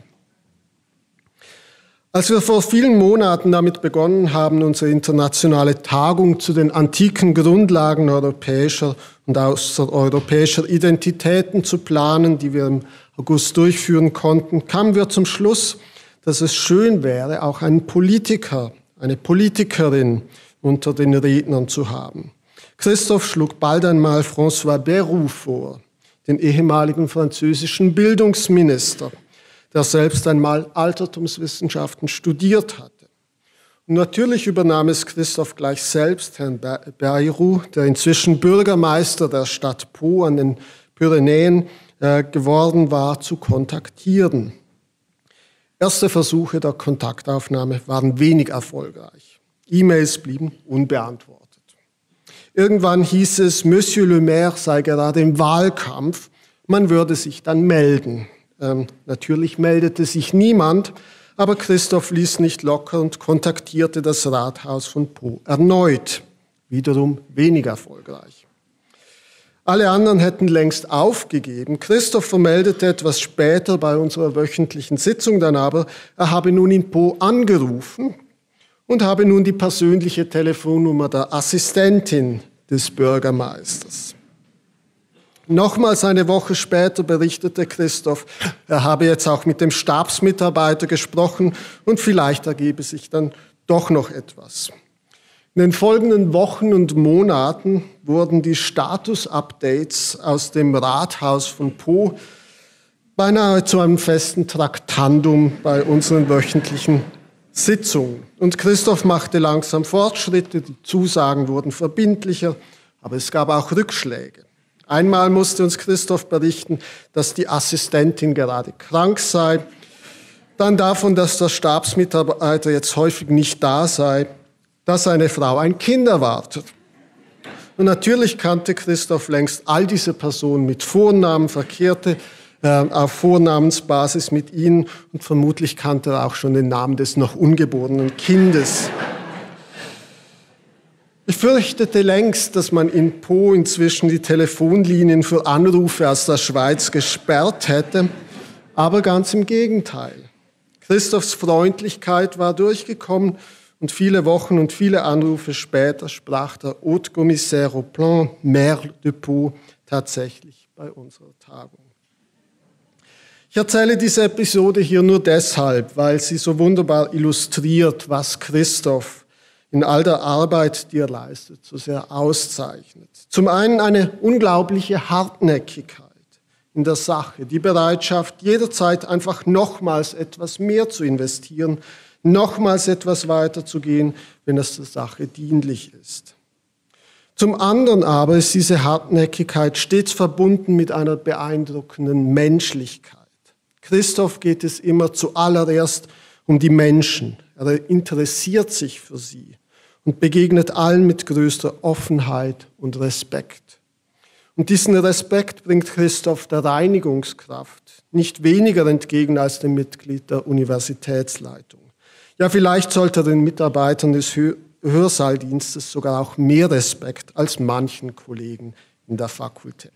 Als wir vor vielen Monaten damit begonnen haben, unsere internationale Tagung zu den antiken Grundlagen europäischer und außereuropäischer Identitäten zu planen, die wir im August durchführen konnten, kamen wir zum Schluss, dass es schön wäre, auch einen Politiker, eine Politikerin unter den Rednern zu haben. Christoph schlug bald einmal François Bayrou vor, den ehemaligen französischen Bildungsminister, der selbst einmal Altertumswissenschaften studiert hatte. Und natürlich übernahm es Christoph gleich selbst, Herrn Bayrou, der inzwischen Bürgermeister der Stadt Pau an den Pyrenäen geworden war, zu kontaktieren. Erste Versuche der Kontaktaufnahme waren wenig erfolgreich. E-Mails blieben unbeantwortet. Irgendwann hieß es, Monsieur le Maire sei gerade im Wahlkampf, man würde sich dann melden. Natürlich meldete sich niemand, aber Christoph ließ nicht locker und kontaktierte das Rathaus von Pau erneut. Wiederum wenig erfolgreich. Alle anderen hätten längst aufgegeben. Christoph vermeldete etwas später bei unserer wöchentlichen Sitzung dann aber, er habe nun in Pau angerufen und habe nun die persönliche Telefonnummer der Assistentin des Bürgermeisters. Nochmals eine Woche später berichtete Christoph, er habe jetzt auch mit dem Stabsmitarbeiter gesprochen und vielleicht ergebe sich dann doch noch etwas. In den folgenden Wochen und Monaten wurden die Status-Updates aus dem Rathaus von Pau beinahe zu einem festen Traktandum bei unseren wöchentlichen Sitzungen. Und Christoph machte langsam Fortschritte, die Zusagen wurden verbindlicher, aber es gab auch Rückschläge. Einmal musste uns Christoph berichten, dass die Assistentin gerade krank sei, dann davon, dass der Stabsmitarbeiter jetzt häufig nicht da sei, dass seine Frau ein Kind erwartet. Und natürlich kannte Christoph längst all diese Personen mit Vornamen, verkehrte auf Vornamensbasis mit ihnen und vermutlich kannte er auch schon den Namen des noch ungeborenen Kindes. Ich fürchtete längst, dass man in Pau inzwischen die Telefonlinien für Anrufe aus der Schweiz gesperrt hätte, aber ganz im Gegenteil. Christophs Freundlichkeit war durchgekommen und viele Wochen und viele Anrufe später sprach der Haute Commissaire au Plan, Maire de Pau, tatsächlich bei unserer Tagung. Ich erzähle diese Episode hier nur deshalb, weil sie so wunderbar illustriert, was Christoph in all der Arbeit, die er leistet, so sehr auszeichnet. Zum einen eine unglaubliche Hartnäckigkeit in der Sache, die Bereitschaft, jederzeit einfach nochmals etwas mehr zu investieren, nochmals etwas weiterzugehen, wenn es der Sache dienlich ist. Zum anderen aber ist diese Hartnäckigkeit stets verbunden mit einer beeindruckenden Menschlichkeit. Christoph geht es immer zuallererst um die Menschen. Er interessiert sich für sie und begegnet allen mit größter Offenheit und Respekt. Und diesen Respekt bringt Christoph der Reinigungskraft nicht weniger entgegen als dem Mitglied der Universitätsleitung. Ja, vielleicht sollte er den Mitarbeitern des Hörsaaldienstes sogar auch mehr Respekt als manchen Kollegen in der Fakultät.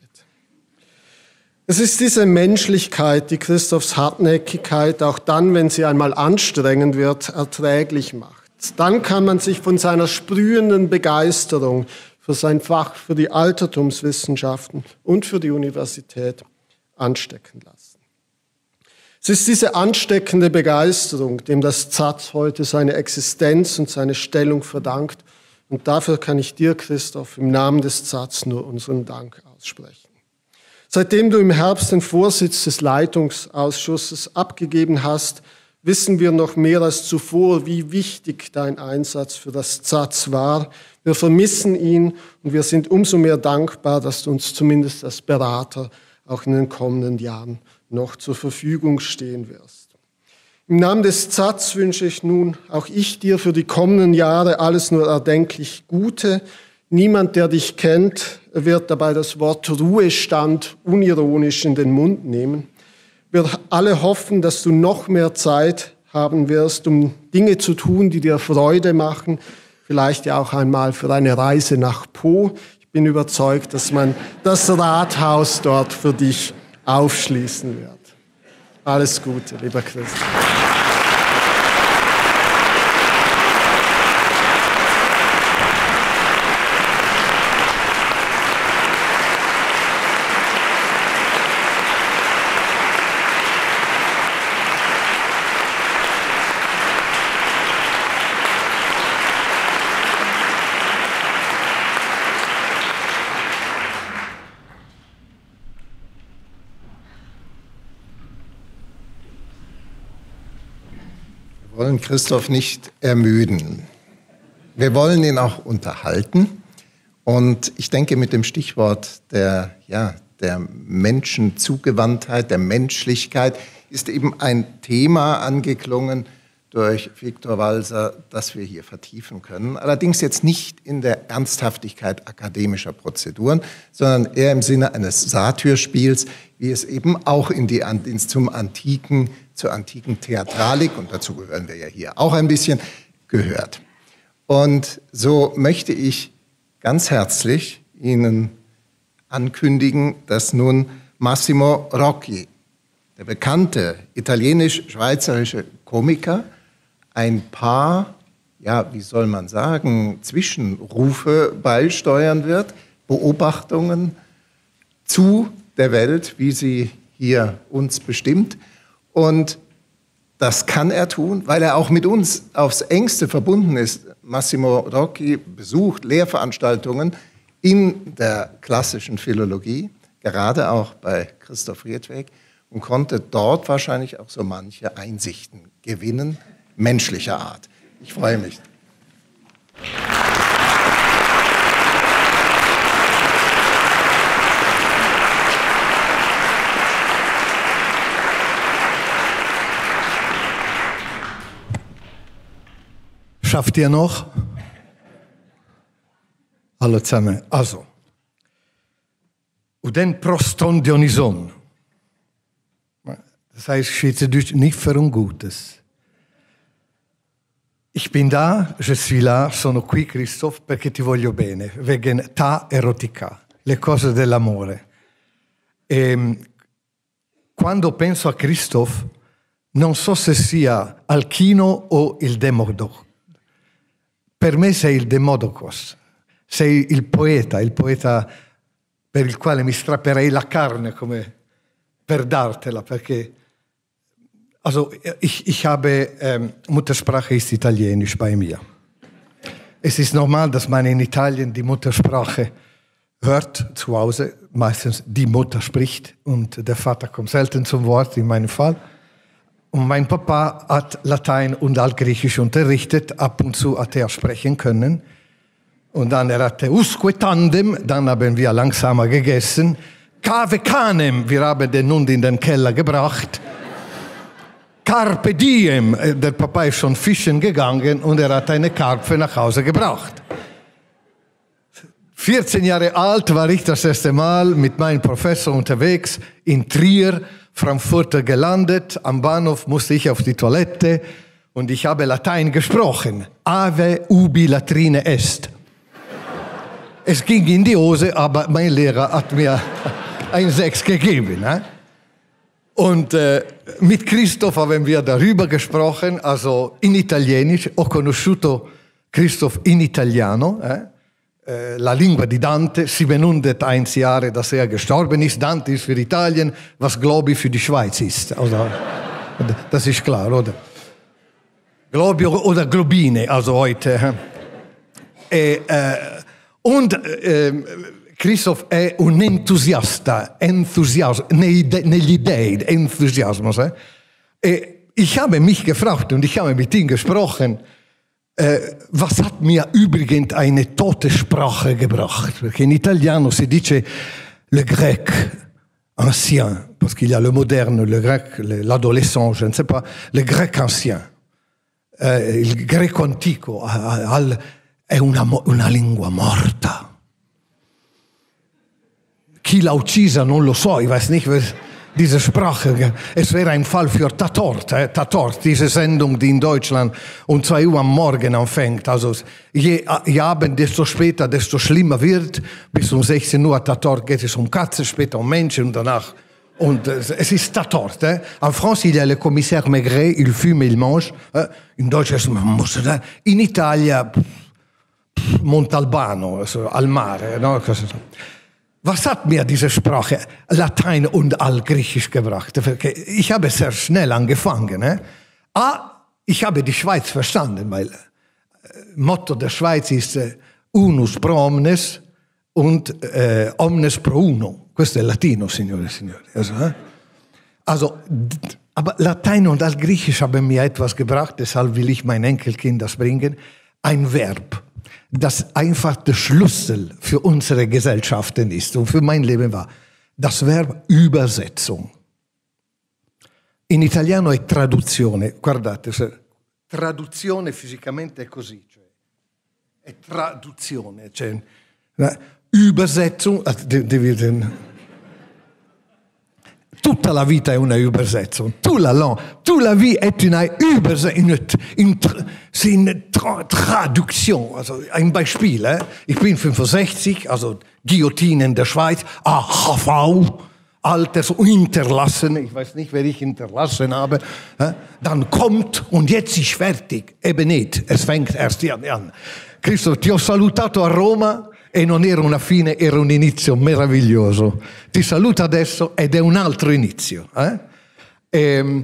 Es ist diese Menschlichkeit, die Christophs Hartnäckigkeit auch dann, wenn sie einmal anstrengend wird, erträglich macht. Dann kann man sich von seiner sprühenden Begeisterung für sein Fach, für die Altertumswissenschaften und für die Universität anstecken lassen. Es ist diese ansteckende Begeisterung, dem das ZAZ heute seine Existenz und seine Stellung verdankt. Und dafür kann ich dir, Christoph, im Namen des ZAZ nur unseren Dank aussprechen. Seitdem du im Herbst den Vorsitz des Leitungsausschusses abgegeben hast, wissen wir noch mehr als zuvor, wie wichtig dein Einsatz für das ZAZ war. Wir vermissen ihn und wir sind umso mehr dankbar, dass du uns zumindest als Berater auch in den kommenden Jahren noch zur Verfügung stehen wirst. Im Namen des ZAZ wünsche ich nun auch ich dir für die kommenden Jahre alles nur erdenklich Gute. Niemand, der dich kennt, wird dabei das Wort Ruhestand unironisch in den Mund nehmen. Wir alle hoffen, dass du noch mehr Zeit haben wirst, um Dinge zu tun, die dir Freude machen. Vielleicht ja auch einmal für eine Reise nach Po. Ich bin überzeugt, dass man das Rathaus dort für dich aufschließen wird. Alles Gute, lieber Christoph. Wir wollen Christoph nicht ermüden. Wir wollen ihn auch unterhalten. Und ich denke, mit dem Stichwort der Menschenzugewandtheit, der Menschlichkeit, ist eben ein Thema angeklungen durch Viktor Walser, das wir hier vertiefen können. Allerdings jetzt nicht in der Ernsthaftigkeit akademischer Prozeduren, sondern eher im Sinne eines Satyrspiels, wie es eben auch zur antiken Theatralik, und dazu gehören wir ja hier auch ein bisschen, gehört. Und so möchte ich ganz herzlich Ihnen ankündigen, dass nun Massimo Rocchi, der bekannte italienisch-schweizerische Komiker, ein paar, wie soll man sagen, Zwischenrufe beisteuern wird, Beobachtungen zu der Welt, wie sie hier uns bestimmt. Und das kann er tun, weil er auch mit uns aufs Engste verbunden ist. Massimo Rocchi besucht Lehrveranstaltungen in der klassischen Philologie, gerade auch bei Christoph Riedweg, und konnte dort wahrscheinlich auch so manche Einsichten gewinnen, menschlicher Art. Ich freue mich. Schafft ihr noch? Alle zusammen. Also. Und dann Proston Dionyson. Das heißt Schweizerdeutsch nicht für Ungutes. Ich bin da, je suis là, sono qui Christoph perché ti voglio bene, wegen ta erotica, le cose dell'amore. Quando penso a Christoph, non so se sia Alchino o il Demodok. per me sei il Demodocos, sei il poeta per il quale mi strapperei la carne come per dartela, perché also ich habe Muttersprache ist Italienisch bei mir. Es ist normal, dass man in Italien die Muttersprache hört, zu Hause, meistens die Mutter spricht und der Vater kommt selten zum Wort, in meinem Fall. Und mein Papa hat Latein und Altgriechisch unterrichtet, ab und zu hat er sprechen können. Und dann hatte usque tandem, dann haben wir langsamer gegessen. Cave canem, wir haben den Hund in den Keller gebracht. Carpe diem, der Papa ist schon fischen gegangen und er hat eine Karpfe nach Hause gebracht. 14 Jahre alt war ich das erste Mal mit meinem Professor unterwegs in Trier, Frankfurter gelandet. Am Bahnhof musste ich auf die Toilette und ich habe Latein gesprochen. Ave ubi latrine est. Es ging in die Hose, aber mein Lehrer hat mir ein 6 gegeben. Und mit Christoph haben wir darüber gesprochen, also in Italienisch. Ho conosciuto Christoph in Italiano, la lingua di Dante, 701 Jahre, dass er gestorben ist. Dante ist für Italien, was Globi für die Schweiz ist. Also, das ist klar, oder? Globi oder Globine, also heute. Christoph è un entusiasta, negli dei, Enthusiasmus. Ich habe mich gefragt und ich habe mit ihm gesprochen, was hat mir übrigens eine tote Sprache gebracht? Perché in italiano si dice le grec ancien, parce qu'il y a le moderne, le grec, l'adolescent, je ne sais pas, le grec ancien. Il greco antico è una lingua morta. Chi l'ha uccisa non lo so, ich weiß nicht, diese Sprache, es wäre ein Fall für Tatort, diese Sendung, die in Deutschland um 2 Uhr am Morgen anfängt. Also je Abend, desto später, desto schlimmer wird. Bis um 16 Uhr Tatort geht es um Katzen, später um Menschen und danach. Und es ist Tatort. En France, il y a le commissaire Maigret, il fume, il mange. In Deutschland, in Italia, Montalbano, also al mare. No? Was hat mir diese Sprache, Latein und Altgriechisch gebracht? Ich habe sehr schnell angefangen. Ich habe die Schweiz verstanden, weil Motto der Schweiz ist unus pro omnes und omnes pro uno. Questo è latino, signore e signori. Also, aber Latein und Altgriechisch haben mir etwas gebracht, deshalb will ich meinen Enkelkind das bringen. Ein Verb, das einfach der Schlüssel für unsere Gesellschaften ist und für mein Leben war. Das Verb Übersetzung. In italiano è traduzione. Guardate, traduzione fisicamente è così. Cioè, è traduzione. Cioè, Übersetzung. Tutta la vita è una Übersetzung. Toute la vie est une Übersetzung, eine Traduction. Also ein Beispiel. Ich bin 65, also Guillotine in der Schweiz, AHV, Alters hinterlassen. Ich weiß nicht, wer ich hinterlassen habe. Dann kommt und jetzt ist fertig. Eben nicht, es fängt erst an. Christoph, ti ho salutato a Roma. E non era una fine, era un inizio meraviglioso. Ti saluto adesso ed è un altro inizio. Ein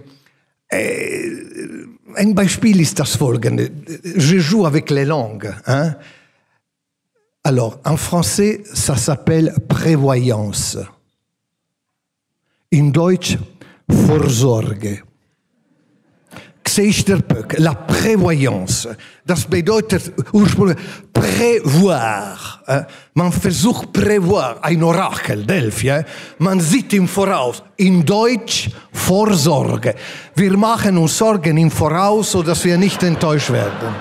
Beispiel ist das folgende. Je joue avec les langues. Alors, en français, ça s'appelle prévoyance. In Deutsch, Vorsorge. La prévoyance. Das bedeutet ursprünglich prévoir. Man versucht prévoir, ein Orakel, Delphi. Man sieht im Voraus. In Deutsch Vorsorge. Wir machen uns Sorgen im Voraus, sodass wir nicht enttäuscht werden.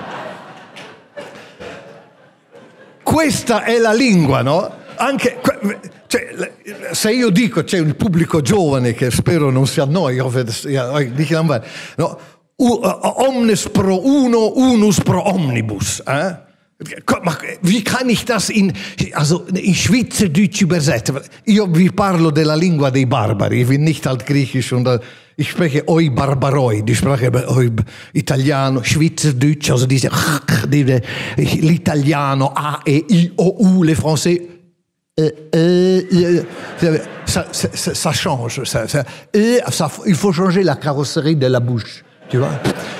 Questa è la lingua, no? Anche, cioè, se io dico, c'è un pubblico giovane che spero non si annoi, no? Omnes pro uno, unus pro omnibus. Wie kann ich das in Schweizerdeutsch übersetzen? Io vi parlo della lingua dei barbari, ich will nicht altgriechisch und Ich spreche Oi Barbaroi, die Sprache Italiano, Schweizerdeutsch, also l'Italiano, A, E, I, O, U, les Français, ça change. Il faut changer la carrosserie de la bouche, tu vois.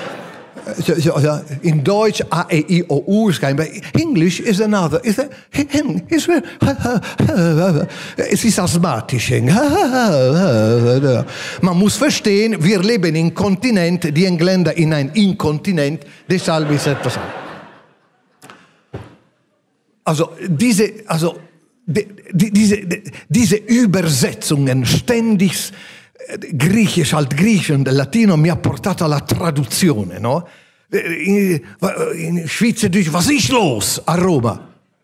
In Deutsch, A, E, I, O, U ist kein... English is another. Es ist asthmatisch. Man muss verstehen, wir leben in Kontinent, die Engländer in ein Inkontinent, deshalb ist etwas... Also diese Übersetzungen ständig... Griechisch, Altgriechisch und Latino mi ha portato alla traduzione, no? In Schweizerdeutsch, was ist los a Roma?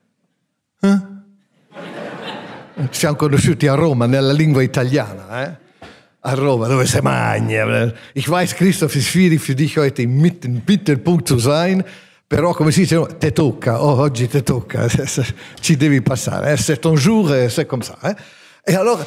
Ci siamo conosciuti a Roma, nella lingua italiana, a Roma, dove si mangia. Ich weiß, Christoph, es ist schwierig für dich heute im Mittelpunkt zu sein, però come si dice, te tocca, oggi te tocca, ci devi passare, c'est ton jour, c'est comme ça. Et alors,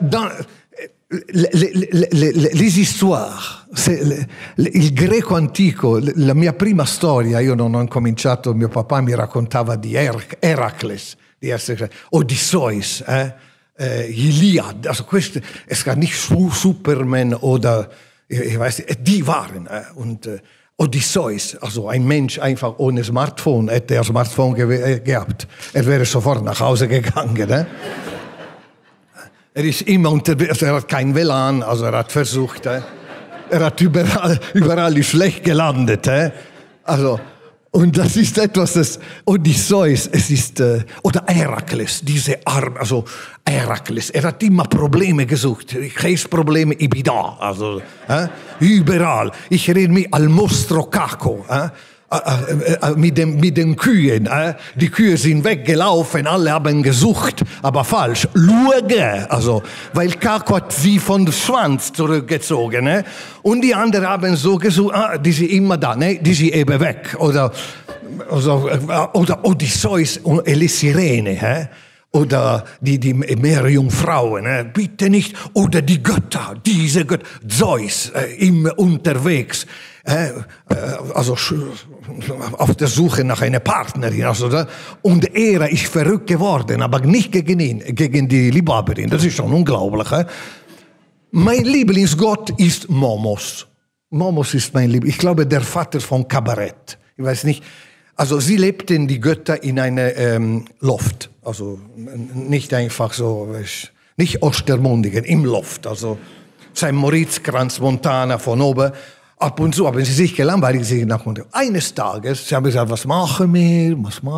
les histoires, il greco antico, la mia prima storia, io non ho incominciato, mio papà mi raccontava di Herakles, di Odysseus, Iliad, also queste, es gab nicht Superman oder, ich weiß nicht, die waren, und Odysseus, also ein Mensch einfach ohne Smartphone, hätte er Smartphone gehabt, wäre sofort nach Hause gegangen, Er ist immer unterwegs, er hat kein WLAN, also er hat versucht, er hat überall ist schlecht gelandet. Also, und das ist etwas, das Odysseus, es ist, oder Herakles, diese Arme, also Herakles, er hat immer Probleme gesucht. Probleme, ich bin da, also überall. Ich rede mich al mostro caco, mit den Kühen. Die Kühe sind weggelaufen, alle haben gesucht, aber falsch. Luege, also, weil Kako hat sie von dem Schwanz zurückgezogen. Und die anderen haben so gesucht, die sind immer da, die sind eben weg. Oder Odysseus und die Sirene. Oder die Meerjungfrauen, bitte nicht. Oder die Götter, diese Götter, Zeus, immer unterwegs. Also auf der Suche nach einer Partnerin. Also, und er ist verrückt geworden, aber nicht gegen ihn, gegen die Liebhaberin. Das ist schon unglaublich. Mein Lieblingsgott ist Momos. Momos ist mein Lieblings. Ich glaube, der Vater von Kabarett. Ich weiß nicht. Also sie lebten, die Götter, in einem Loft. Also nicht einfach so, nicht Ostermundigen, im Loft. Also St. Moritz, Crans-Montana von oben. Ab und zu haben sie sich gelangweilt, sie nach unten. Eines Tages, sie haben gesagt, was machen wir?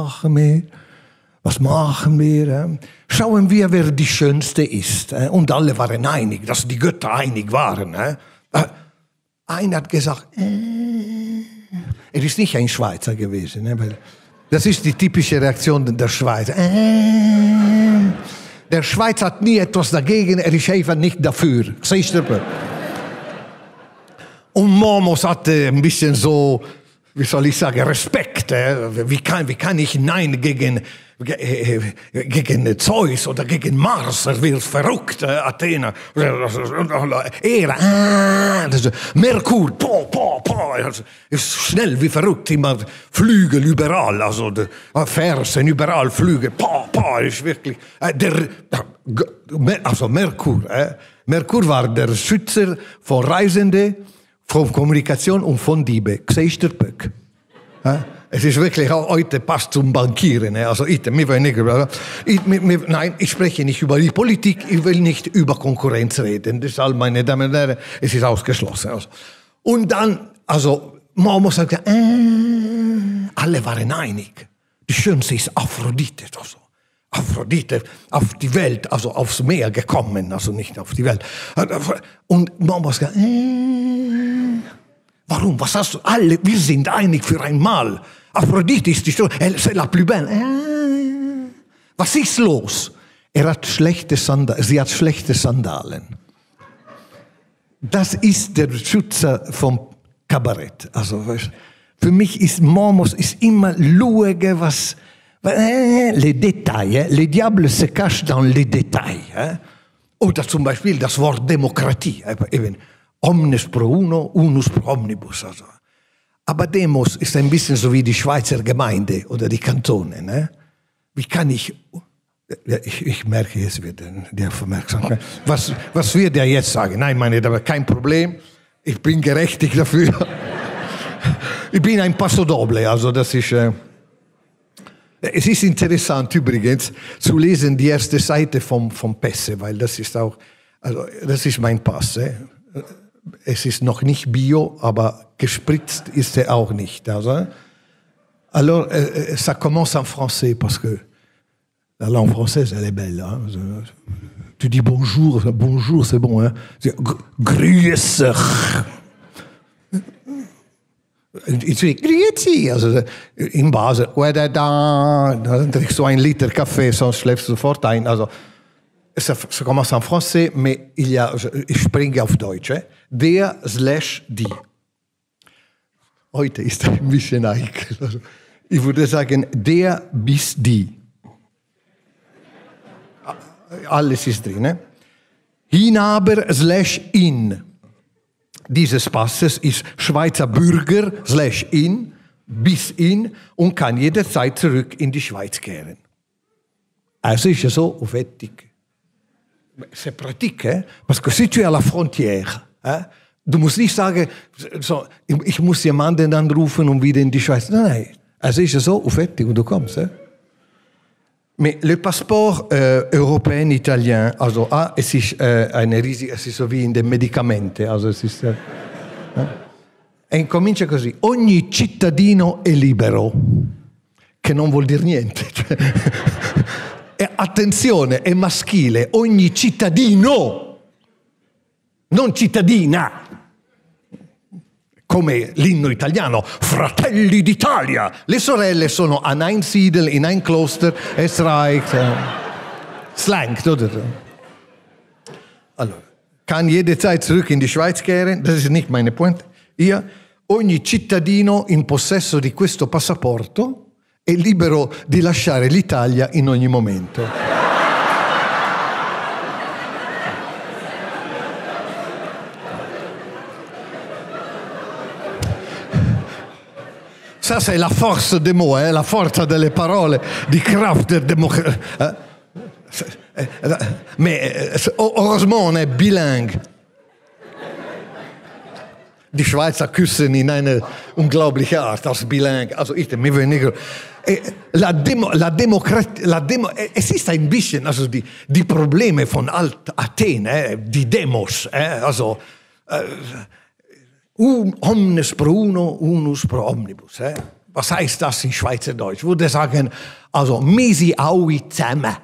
Schauen wir, wer die Schönste ist. Und alle waren einig, dass die Götter einig waren. Einer hat gesagt, er ist nicht ein Schweizer gewesen. Weil das ist die typische Reaktion der Schweiz. Der Schweiz hat nie etwas dagegen, er ist einfach nicht dafür. Siehst du? Und Momos hatte ein bisschen so, wie soll ich sagen, Respekt. Wie kann ich Nein gegen Zeus oder gegen Mars? Er wird verrückt, Athena. Merkur, ist schnell wie verrückt, immer Flügel überall, also Fersen überall, Flügel, ist wirklich, also Merkur. Merkur war der Schützer von Reisenden, von Kommunikation und von Diebe. Siehst du, Böck? Es ist wirklich auch heute passt zum Bankieren. Also nein, ich spreche nicht über die Politik, ich will nicht über Konkurrenz reden. Deshalb, meine Damen und Herren, es ist ausgeschlossen. Und dann, also Momo sagte, alle waren einig. Die Schönste ist Aphrodite. Also. Aphrodite auf die Welt, also aufs Meer gekommen, also nicht auf die Welt. Und Momo sagt, warum? Was hast du? Alle, wir sind einig für einmal. Aphrodite ist die Stunde, c'est la plus belle. Was ist los? Sie hat schlechte Sandalen. Das ist der Schützer vom Kabarett. Also, für mich ist Momos ist immer Luege, was... Les détails, les diables se cachent dans les détails. Oder zum Beispiel das Wort Demokratie. Eben. Omnes pro uno, unus pro omnibus. Also. Aber Demos ist ein bisschen so wie die Schweizer Gemeinde oder die Kantone. Ne? Wie kann ich... Ja, ich merke, jetzt wird der Aufmerksamkeit. Was wird er jetzt sagen? Nein, meine Damen, kein Problem. Ich bin gerechtigt dafür. Ich bin ein Passo Doble, also das ist... Es ist interessant übrigens zu lesen die erste Seite vom Pässe, weil das ist auch... Also das ist mein Pass. Es ist noch nicht bio, aber gespritzt ist er auch nicht. Also, alors, ça commence en français parce que la langue française, elle est belle. Hein? Tu dis bonjour, bonjour, c'est bon. Hein? Grüße. Ich sage, grüezi. Also in Basel, dann trinkst du 1 Liter Kaffee, sonst schläfst du sofort ein. Also, ça commence en français, mais ich springe auf Deutsch. Der/die. Heute ist ein bisschen heikel. Also, ich würde sagen, der bis die. Alles ist drin. Ne? Inhaber/in. Dieses Passes ist Schweizer Bürger/in bis in und kann jederzeit zurück in die Schweiz kehren. Also ist es so fertig. C'est pratique, hein? Parce que si tu es à la frontière, hein? Du musst nicht sagen, so, ich muss jemanden anrufen und wieder in die Schweiz. Nein, also ist es so fertig und du kommst. Hein? Mais le passeport européen italien, also es ist eine riesige, es ist so wie in den Medikamenten, also es ist e incomincia così: ogni cittadino è libero, che non vuol dire niente. E attenzione, è maschile, ogni cittadino, non cittadina. Come l'inno italiano, Fratelli d'Italia. Le sorelle sono an ein Siedel, in ein Kloster, es reicht. Slang, oder? Allora, kann jederzeit zurück in die Schweiz kehren, das ist nicht meine Pointe. Ogni cittadino in possesso di questo passaporto è libero di lasciare l'Italia in ogni momento. Ça, c'est la force des mots, la forza delle parole, di Kraft der Demokratie. Mais heureusement, on est bilingue. Die Schweizer küssen in eine unglaubliche Art als bilingue. Also mir will nicht... Es ist ein bisschen, also die Probleme von Alt-Athen, die Demos, also... Omnes pro uno, unus pro omnibus. Was heißt das in Schweizerdeutsch? Ich würde sagen, also, wir sind alle zusammen.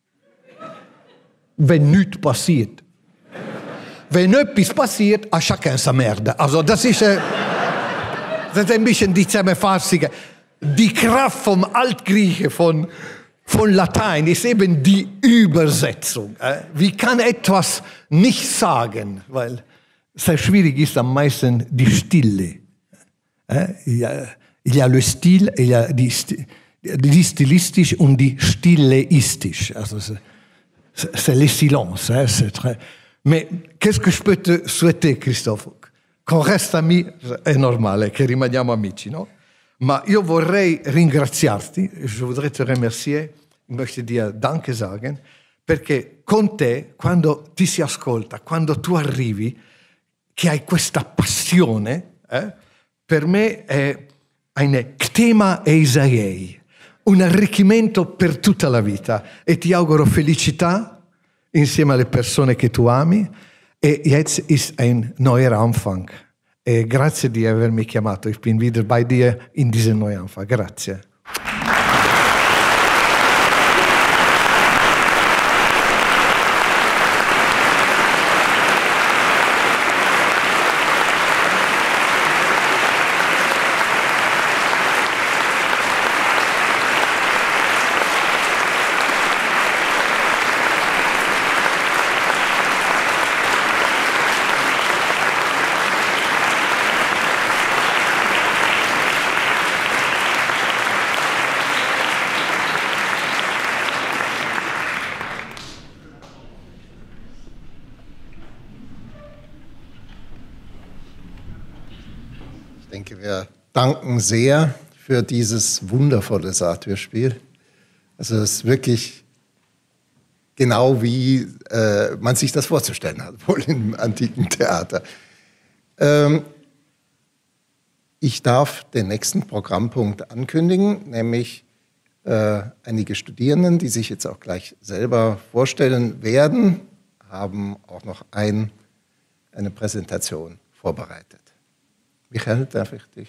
Wenn nichts passiert. Wenn etwas passiert, a chacun sa merde. Also, das ist ein bisschen die Zusammenfassung. Die Kraft vom Altgriechen, von Latein, ist eben die Übersetzung. Wie kann etwas nicht sagen? Weil sehr schwierig ist am meisten die Stille. Il y a le style, il y a die stylistisch und die styléistisch. Also c'est le silence. C'est très... Mais qu'est-ce que je peux te souhaiter, Christophe? Qu'on reste amis, è normale che rimaniamo amici, no? Ma io vorrei ringraziarti, je voudrais te remercier, ich möchte dir Danke sagen, perché con te, quando ti si ascolta, quando tu arrivi, che hai questa passione, per me è un ktema eisaiei, un arricchimento per tutta la vita. E ti auguro felicità insieme alle persone che tu ami. E jetzt ist ein neuer Anfang. E grazie di avermi chiamato. Ich bin wieder bei dir in diesem neuen Anfang. Grazie. denke, wir danken sehr für dieses wundervolle Satyrspiel. Also es ist wirklich genau wie man sich das vorzustellen hat, wohl im antiken Theater. Ich darf den nächsten Programmpunkt ankündigen, nämlich einige Studierenden, die sich jetzt auch gleich selber vorstellen werden, haben auch noch eine Präsentation vorbereitet. Michael, darf ich dich?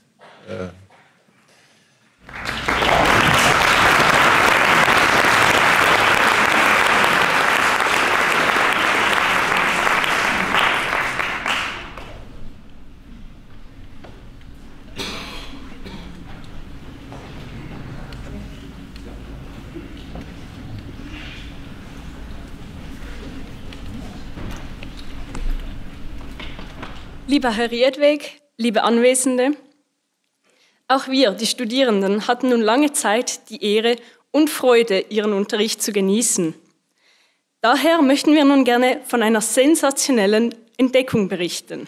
Lieber Herr Riedweg, liebe Anwesende, auch wir, die Studierenden, hatten nun lange Zeit die Ehre und Freude, Ihren Unterricht zu genießen. Daher möchten wir nun gerne von einer sensationellen Entdeckung berichten.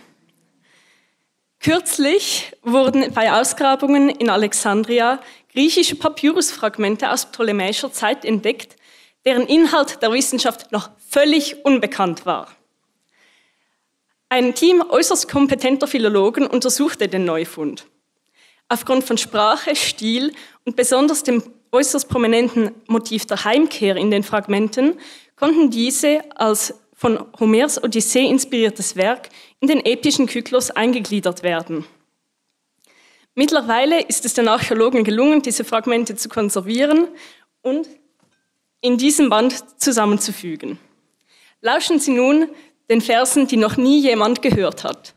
Kürzlich wurden bei Ausgrabungen in Alexandria griechische Papyrusfragmente aus ptolemäischer Zeit entdeckt, deren Inhalt der Wissenschaft noch völlig unbekannt war. Ein Team äußerst kompetenter Philologen untersuchte den Neufund. Aufgrund von Sprache, Stil und besonders dem äußerst prominenten Motiv der Heimkehr in den Fragmenten konnten diese als von Homers Odyssee inspiriertes Werk in den epischen Kyklos eingegliedert werden. Mittlerweile ist es den Archäologen gelungen, diese Fragmente zu konservieren und in diesem Band zusammenzufügen. Lauschen Sie nun den Versen, die noch nie jemand gehört hat.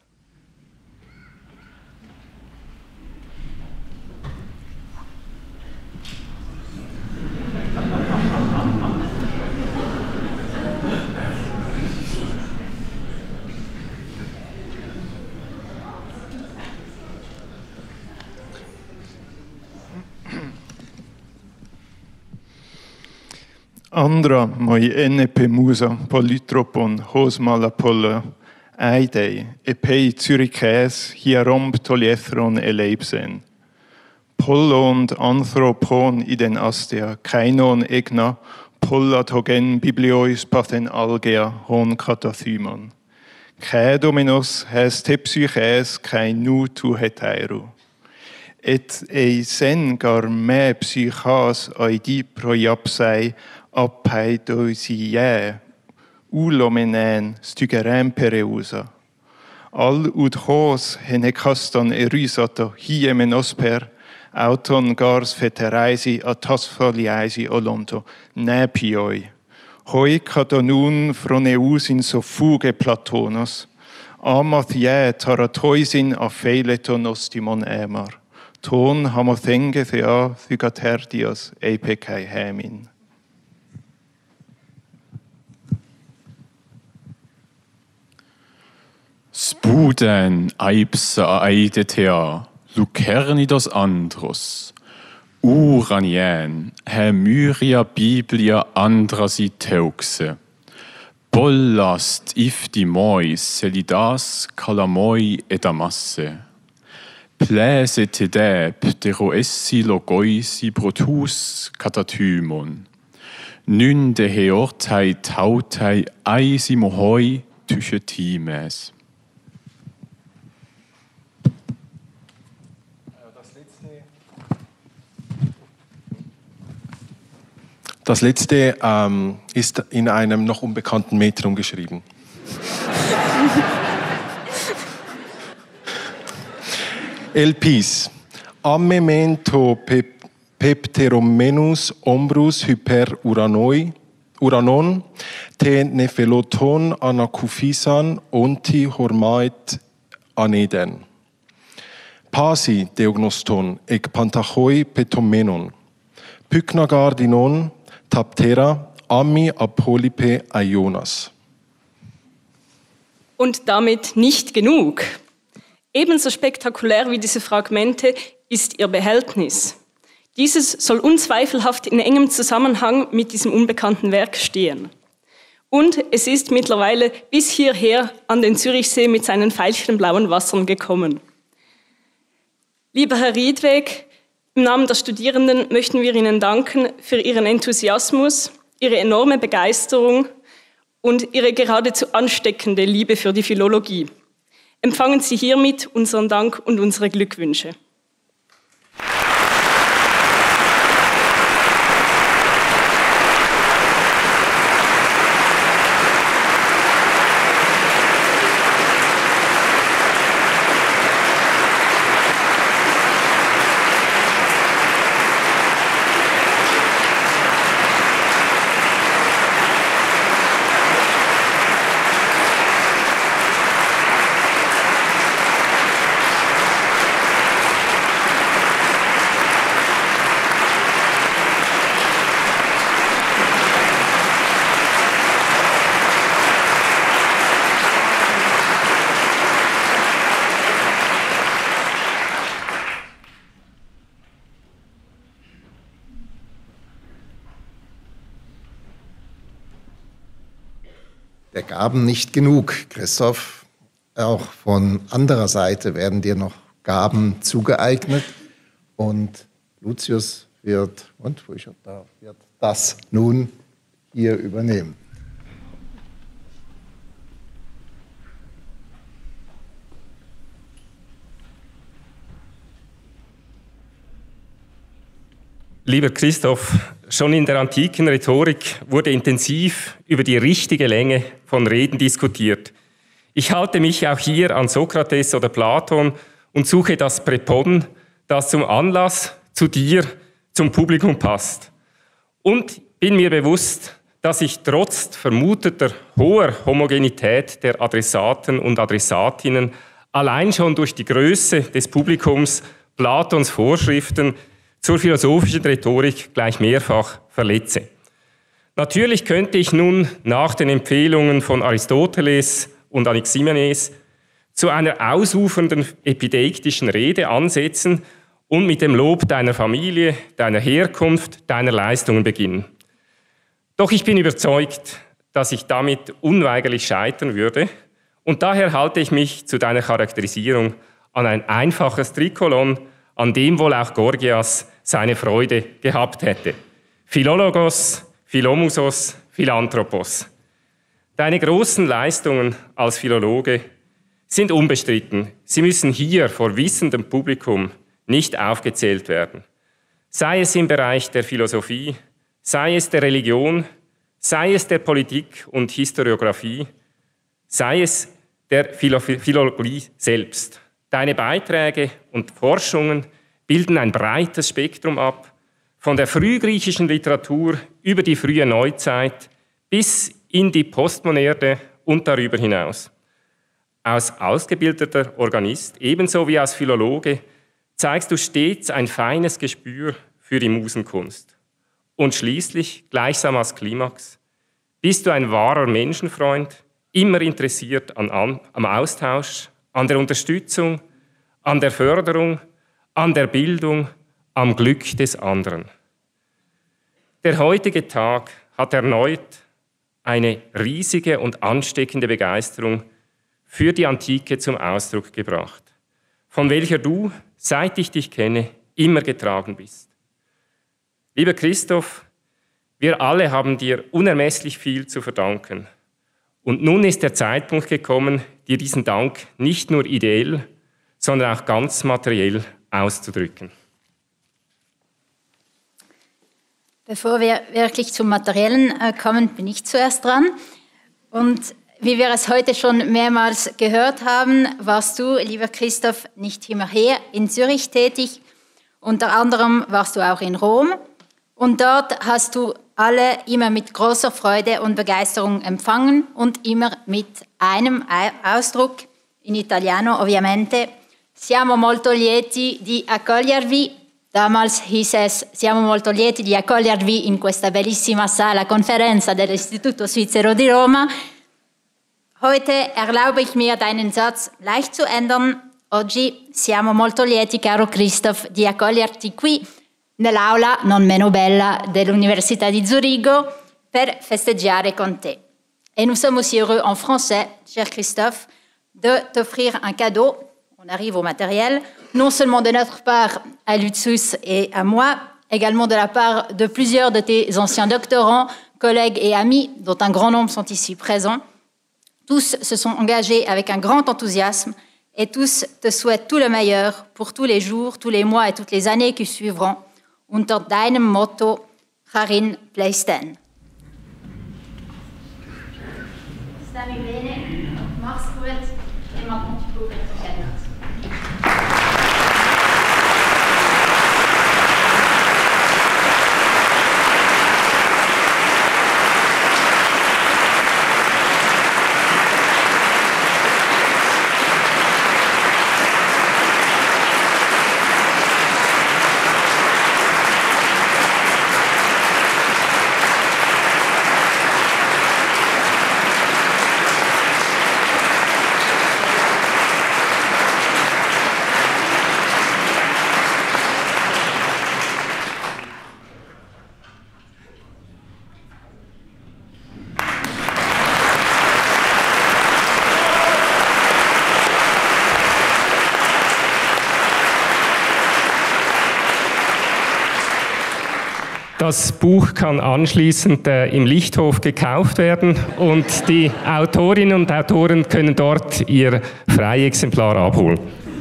Andra moi NP Musa polytropon hos malapolla eidei epei Zyrikes hieromb toliethron eleipsen. Pollond anthropon iden astia kainon egna pollatogen bibliois pathen algea hon katathymon. Kai dominos hes te psyches kai nu tu hetairu. Et ei sen gar me psychas aidi projapsei apeidoisiae ulomenen stygerem pereusa. Al ud hos henekaston erysato hiemen osper auton gars feteraisi atasfaliaisi olonto nepioi. Hoi katonun froneusin sofuge platonos amathie taratoisin afeileton ostimon emar. Ton hamothenge thea thygaterdios epekai hemin. Spuden aipsa aidetea, Lucernidos andros, Uranien, Hemyria Biblia andrasi teuxe, Bollast ifdimois selidas calamoi edamasse, Pläse tedeb deroessi logoisi brotus katathymon, Nünde heortai tautai aisimohoi tychetimes. Das letzte ist in einem noch unbekannten Metrum geschrieben. Elpis. Ammemento pepteromenus ombrus hyper uranon te nepheloton anakuphisan onti hormait aneden. Pasi deognoston ec pantachoi petomenon. Pyknagardinon Taptera, Ami Apolype Ionas. Und damit nicht genug. Ebenso spektakulär wie diese Fragmente ist ihr Behältnis. Dieses soll unzweifelhaft in engem Zusammenhang mit diesem unbekannten Werk stehen. Und es ist mittlerweile bis hierher an den Zürichsee mit seinen veilchen blauen Wassern gekommen. Lieber Herr Riedweg, im Namen der Studierenden möchten wir Ihnen danken für Ihren Enthusiasmus, Ihre enorme Begeisterung und Ihre geradezu ansteckende Liebe für die Philologie. Empfangen Sie hiermit unseren Dank und unsere Glückwünsche. Der Gaben nicht genug, Christoph. Auch von anderer Seite werden dir noch Gaben zugeeignet. Und Lucius wird das nun hier übernehmen. Lieber Christoph, schon in der antiken Rhetorik wurde intensiv über die richtige Länge von Reden diskutiert. Ich halte mich auch hier an Sokrates oder Platon und suche das Präpon, das zum Anlass, zu dir, zum Publikum passt. Und bin mir bewusst, dass ich trotz vermuteter hoher Homogenität der Adressaten und Adressatinnen allein schon durch die Größe des Publikums Platons Vorschriften zur philosophischen Rhetorik gleich mehrfach verletze. Natürlich könnte ich nun nach den Empfehlungen von Aristoteles und Anaximenes zu einer ausufernden epideiktischen Rede ansetzen und mit dem Lob deiner Familie, deiner Herkunft, deiner Leistungen beginnen. Doch ich bin überzeugt, dass ich damit unweigerlich scheitern würde und daher halte ich mich zu deiner Charakterisierung an ein einfaches Trikolon, an dem wohl auch Gorgias seine Freude gehabt hätte. Philologos, Philomusos, Philanthropos. Deine großen Leistungen als Philologe sind unbestritten. Sie müssen hier vor wissendem Publikum nicht aufgezählt werden. Sei es im Bereich der Philosophie, sei es der Religion, sei es der Politik und Historiographie, sei es der Philologie selbst. Deine Beiträge und Forschungen bilden ein breites Spektrum ab, von der frühgriechischen Literatur über die frühe Neuzeit bis in die Postmoderne und darüber hinaus. Als ausgebildeter Organist, ebenso wie als Philologe, zeigst du stets ein feines Gespür für die Musenkunst. Und schließlich, gleichsam als Klimax, bist du ein wahrer Menschenfreund, immer interessiert am Austausch, an der Unterstützung, an der Förderung, an der Bildung, am Glück des anderen. Der heutige Tag hat erneut eine riesige und ansteckende Begeisterung für die Antike zum Ausdruck gebracht, von welcher du, seit ich dich kenne, immer getragen bist. Lieber Christoph, wir alle haben dir unermesslich viel zu verdanken. Und nun ist der Zeitpunkt gekommen, dir diesen Dank nicht nur ideell, sondern auch ganz materiell auszudrücken. Bevor wir wirklich zum Materiellen kommen, bin ich zuerst dran. Und wie wir es heute schon mehrmals gehört haben, warst du, lieber Christoph, nicht immer hier in Zürich tätig. Unter anderem warst du auch in Rom. Und dort hast du alle immer mit großer Freude und Begeisterung empfangen und immer mit einem Ausdruck, in Italiano ovviamente, siamo molto lieti di accogliervi. Damals hieß es, siamo molto lieti di accogliervi in questa bellissima sala conferenza dell'Istituto Svizzero di Roma. Heute erlaube ich mir, deinen Satz leicht zu ändern. Oggi siamo molto lieti, caro Christoph, di accoglierti qui nell'aula non meno bella dell'Università di Zurigo per festeggiare con te. Et nous sommes aussi heureux en français, cher Christophe, de t'offrir un cadeau. On On arrive au matériel, non seulement de notre part à Lucius et à moi, également de la part de plusieurs de tes anciens doctorants, collègues et amis, dont un grand nombre sont ici présents. Tous se sont engagés avec un grand enthousiasme et tous te souhaitent tout le meilleur pour tous les jours, tous les mois et toutes les années qui suivront, unter deinem Motto Charin Pleisten. Stammi bene, mach's gut et maintenant tu peux ouvrir ton cadenas. Das Buch kann anschließend im Lichthof gekauft werden und die Autorinnen und Autoren können dort ihr Freiexemplar abholen.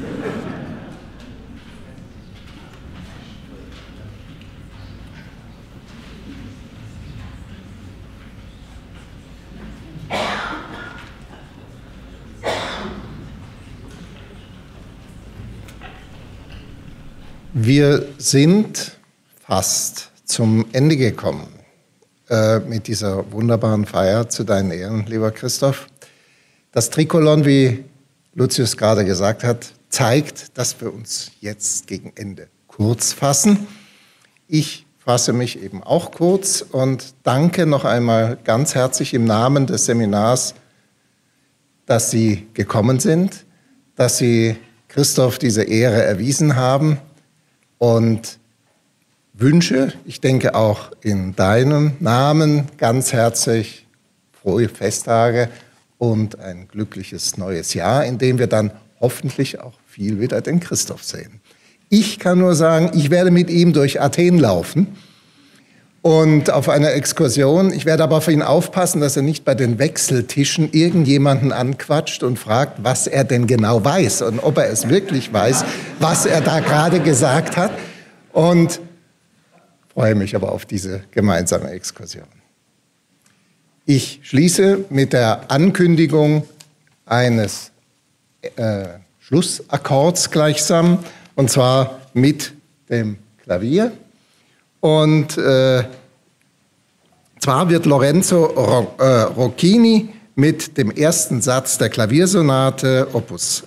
Wir sind fast zum Ende gekommen mit dieser wunderbaren Feier zu deinen Ehren, lieber Christoph. Das Trikolon, wie Lucius gerade gesagt hat, zeigt, dass wir uns jetzt gegen Ende kurz fassen. Ich fasse mich eben auch kurz und danke noch einmal ganz herzlich im Namen des Seminars, dass Sie gekommen sind, dass Sie Christoph diese Ehre erwiesen haben und wünsche, ich denke auch in deinem Namen, ganz herzlich frohe Festtage und ein glückliches neues Jahr, in dem wir dann hoffentlich auch viel wieder den Christoph sehen. Ich kann nur sagen, ich werde mit ihm durch Athen laufen und auf einer Exkursion. Ich werde aber auf ihn aufpassen, dass er nicht bei den Wechseltischen irgendjemanden anquatscht und fragt, was er denn genau weiß und ob er es wirklich weiß, was er da gerade gesagt hat. Und freue mich aber auf diese gemeinsame Exkursion. Ich schließe mit der Ankündigung eines Schlussakkords gleichsam, und zwar mit dem Klavier. Und zwar wird Lorenzo Rocchini mit dem ersten Satz der Klaviersonate Opus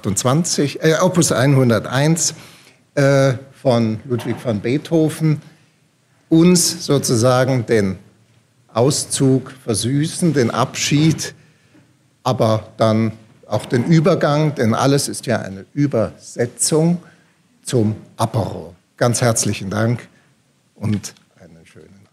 101 von Ludwig van Beethoven uns sozusagen den Auszug versüßen, den Abschied, aber dann auch den Übergang, denn alles ist ja eine Übersetzung zum Apero. Ganz herzlichen Dank und einen schönen Abend.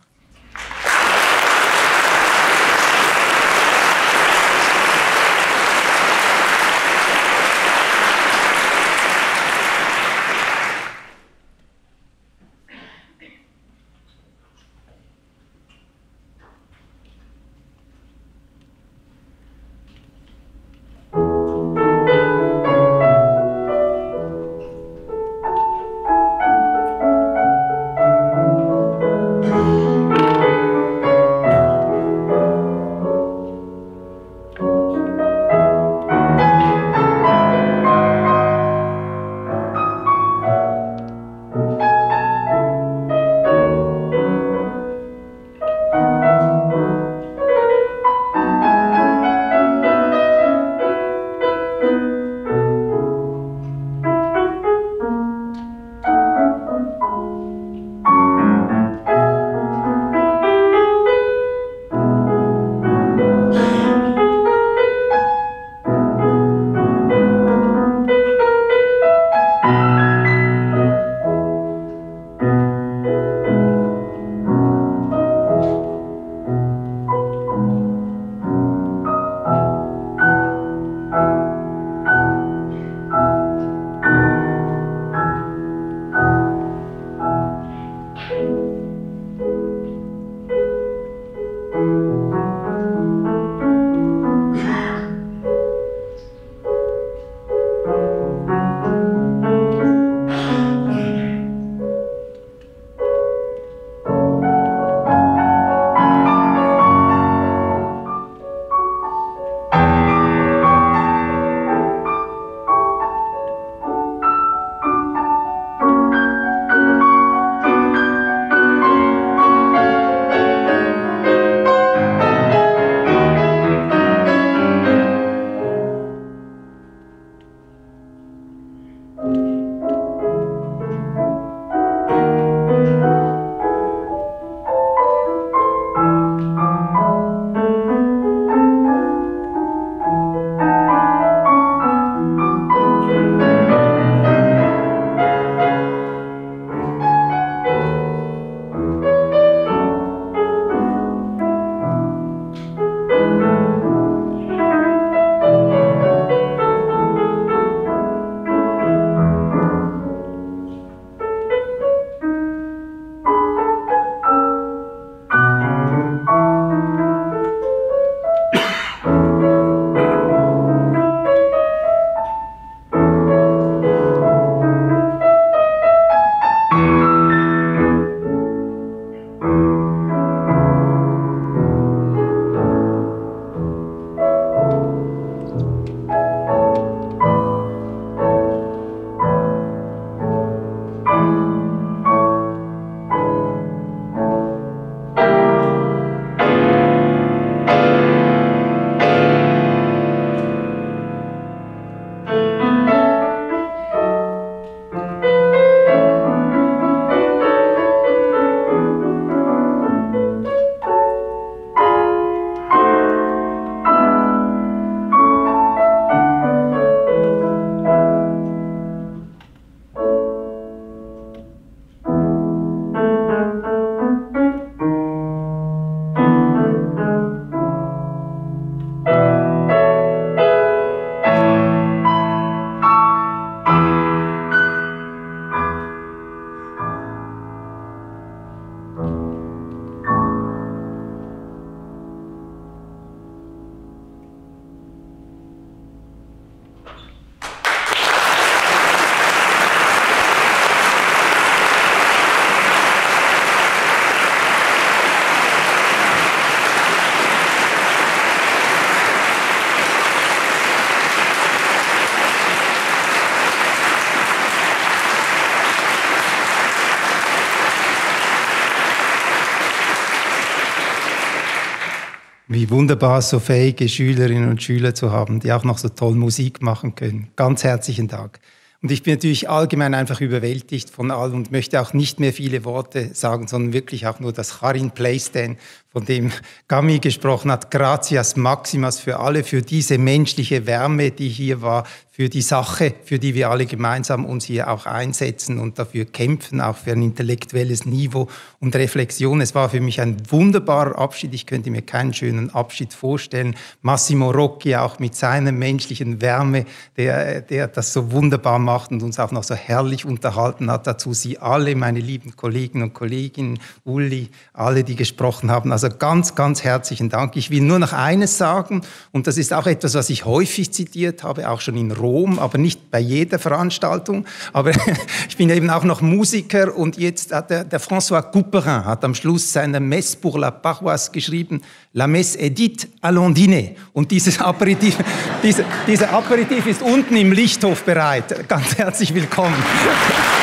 Wie wunderbar, so fähige Schülerinnen und Schüler zu haben, die auch noch so toll Musik machen können. Ganz herzlichen Dank. Und ich bin natürlich allgemein einfach überwältigt von allem und möchte auch nicht mehr viele Worte sagen, sondern wirklich auch nur das Charin Pleisten, von dem Gami gesprochen hat. Gratias maximas für alle, für diese menschliche Wärme, die hier war, für die Sache, für die wir alle gemeinsam uns hier auch einsetzen und dafür kämpfen, auch für ein intellektuelles Niveau und Reflexion. Es war für mich ein wunderbarer Abschied. Ich könnte mir keinen schönen Abschied vorstellen. Massimo Rocchi auch mit seiner menschlichen Wärme, der das so wunderbar macht und uns auch noch so herrlich unterhalten hat. Dazu Sie alle, meine lieben Kollegen und Kolleginnen, Uli, alle, die gesprochen haben. Also ganz, ganz herzlichen Dank. Ich will nur noch eines sagen, und das ist auch etwas, was ich häufig zitiert habe, auch schon in Rom, aber nicht bei jeder Veranstaltung. Aber ich bin eben auch noch Musiker und jetzt hat der François Couperin hat am Schluss seiner Messe pour la Paroisse geschrieben, La Messe est dite, allons dîner. Und dieser Aperitif ist unten im Lichthof bereit. Ganz herzlich willkommen.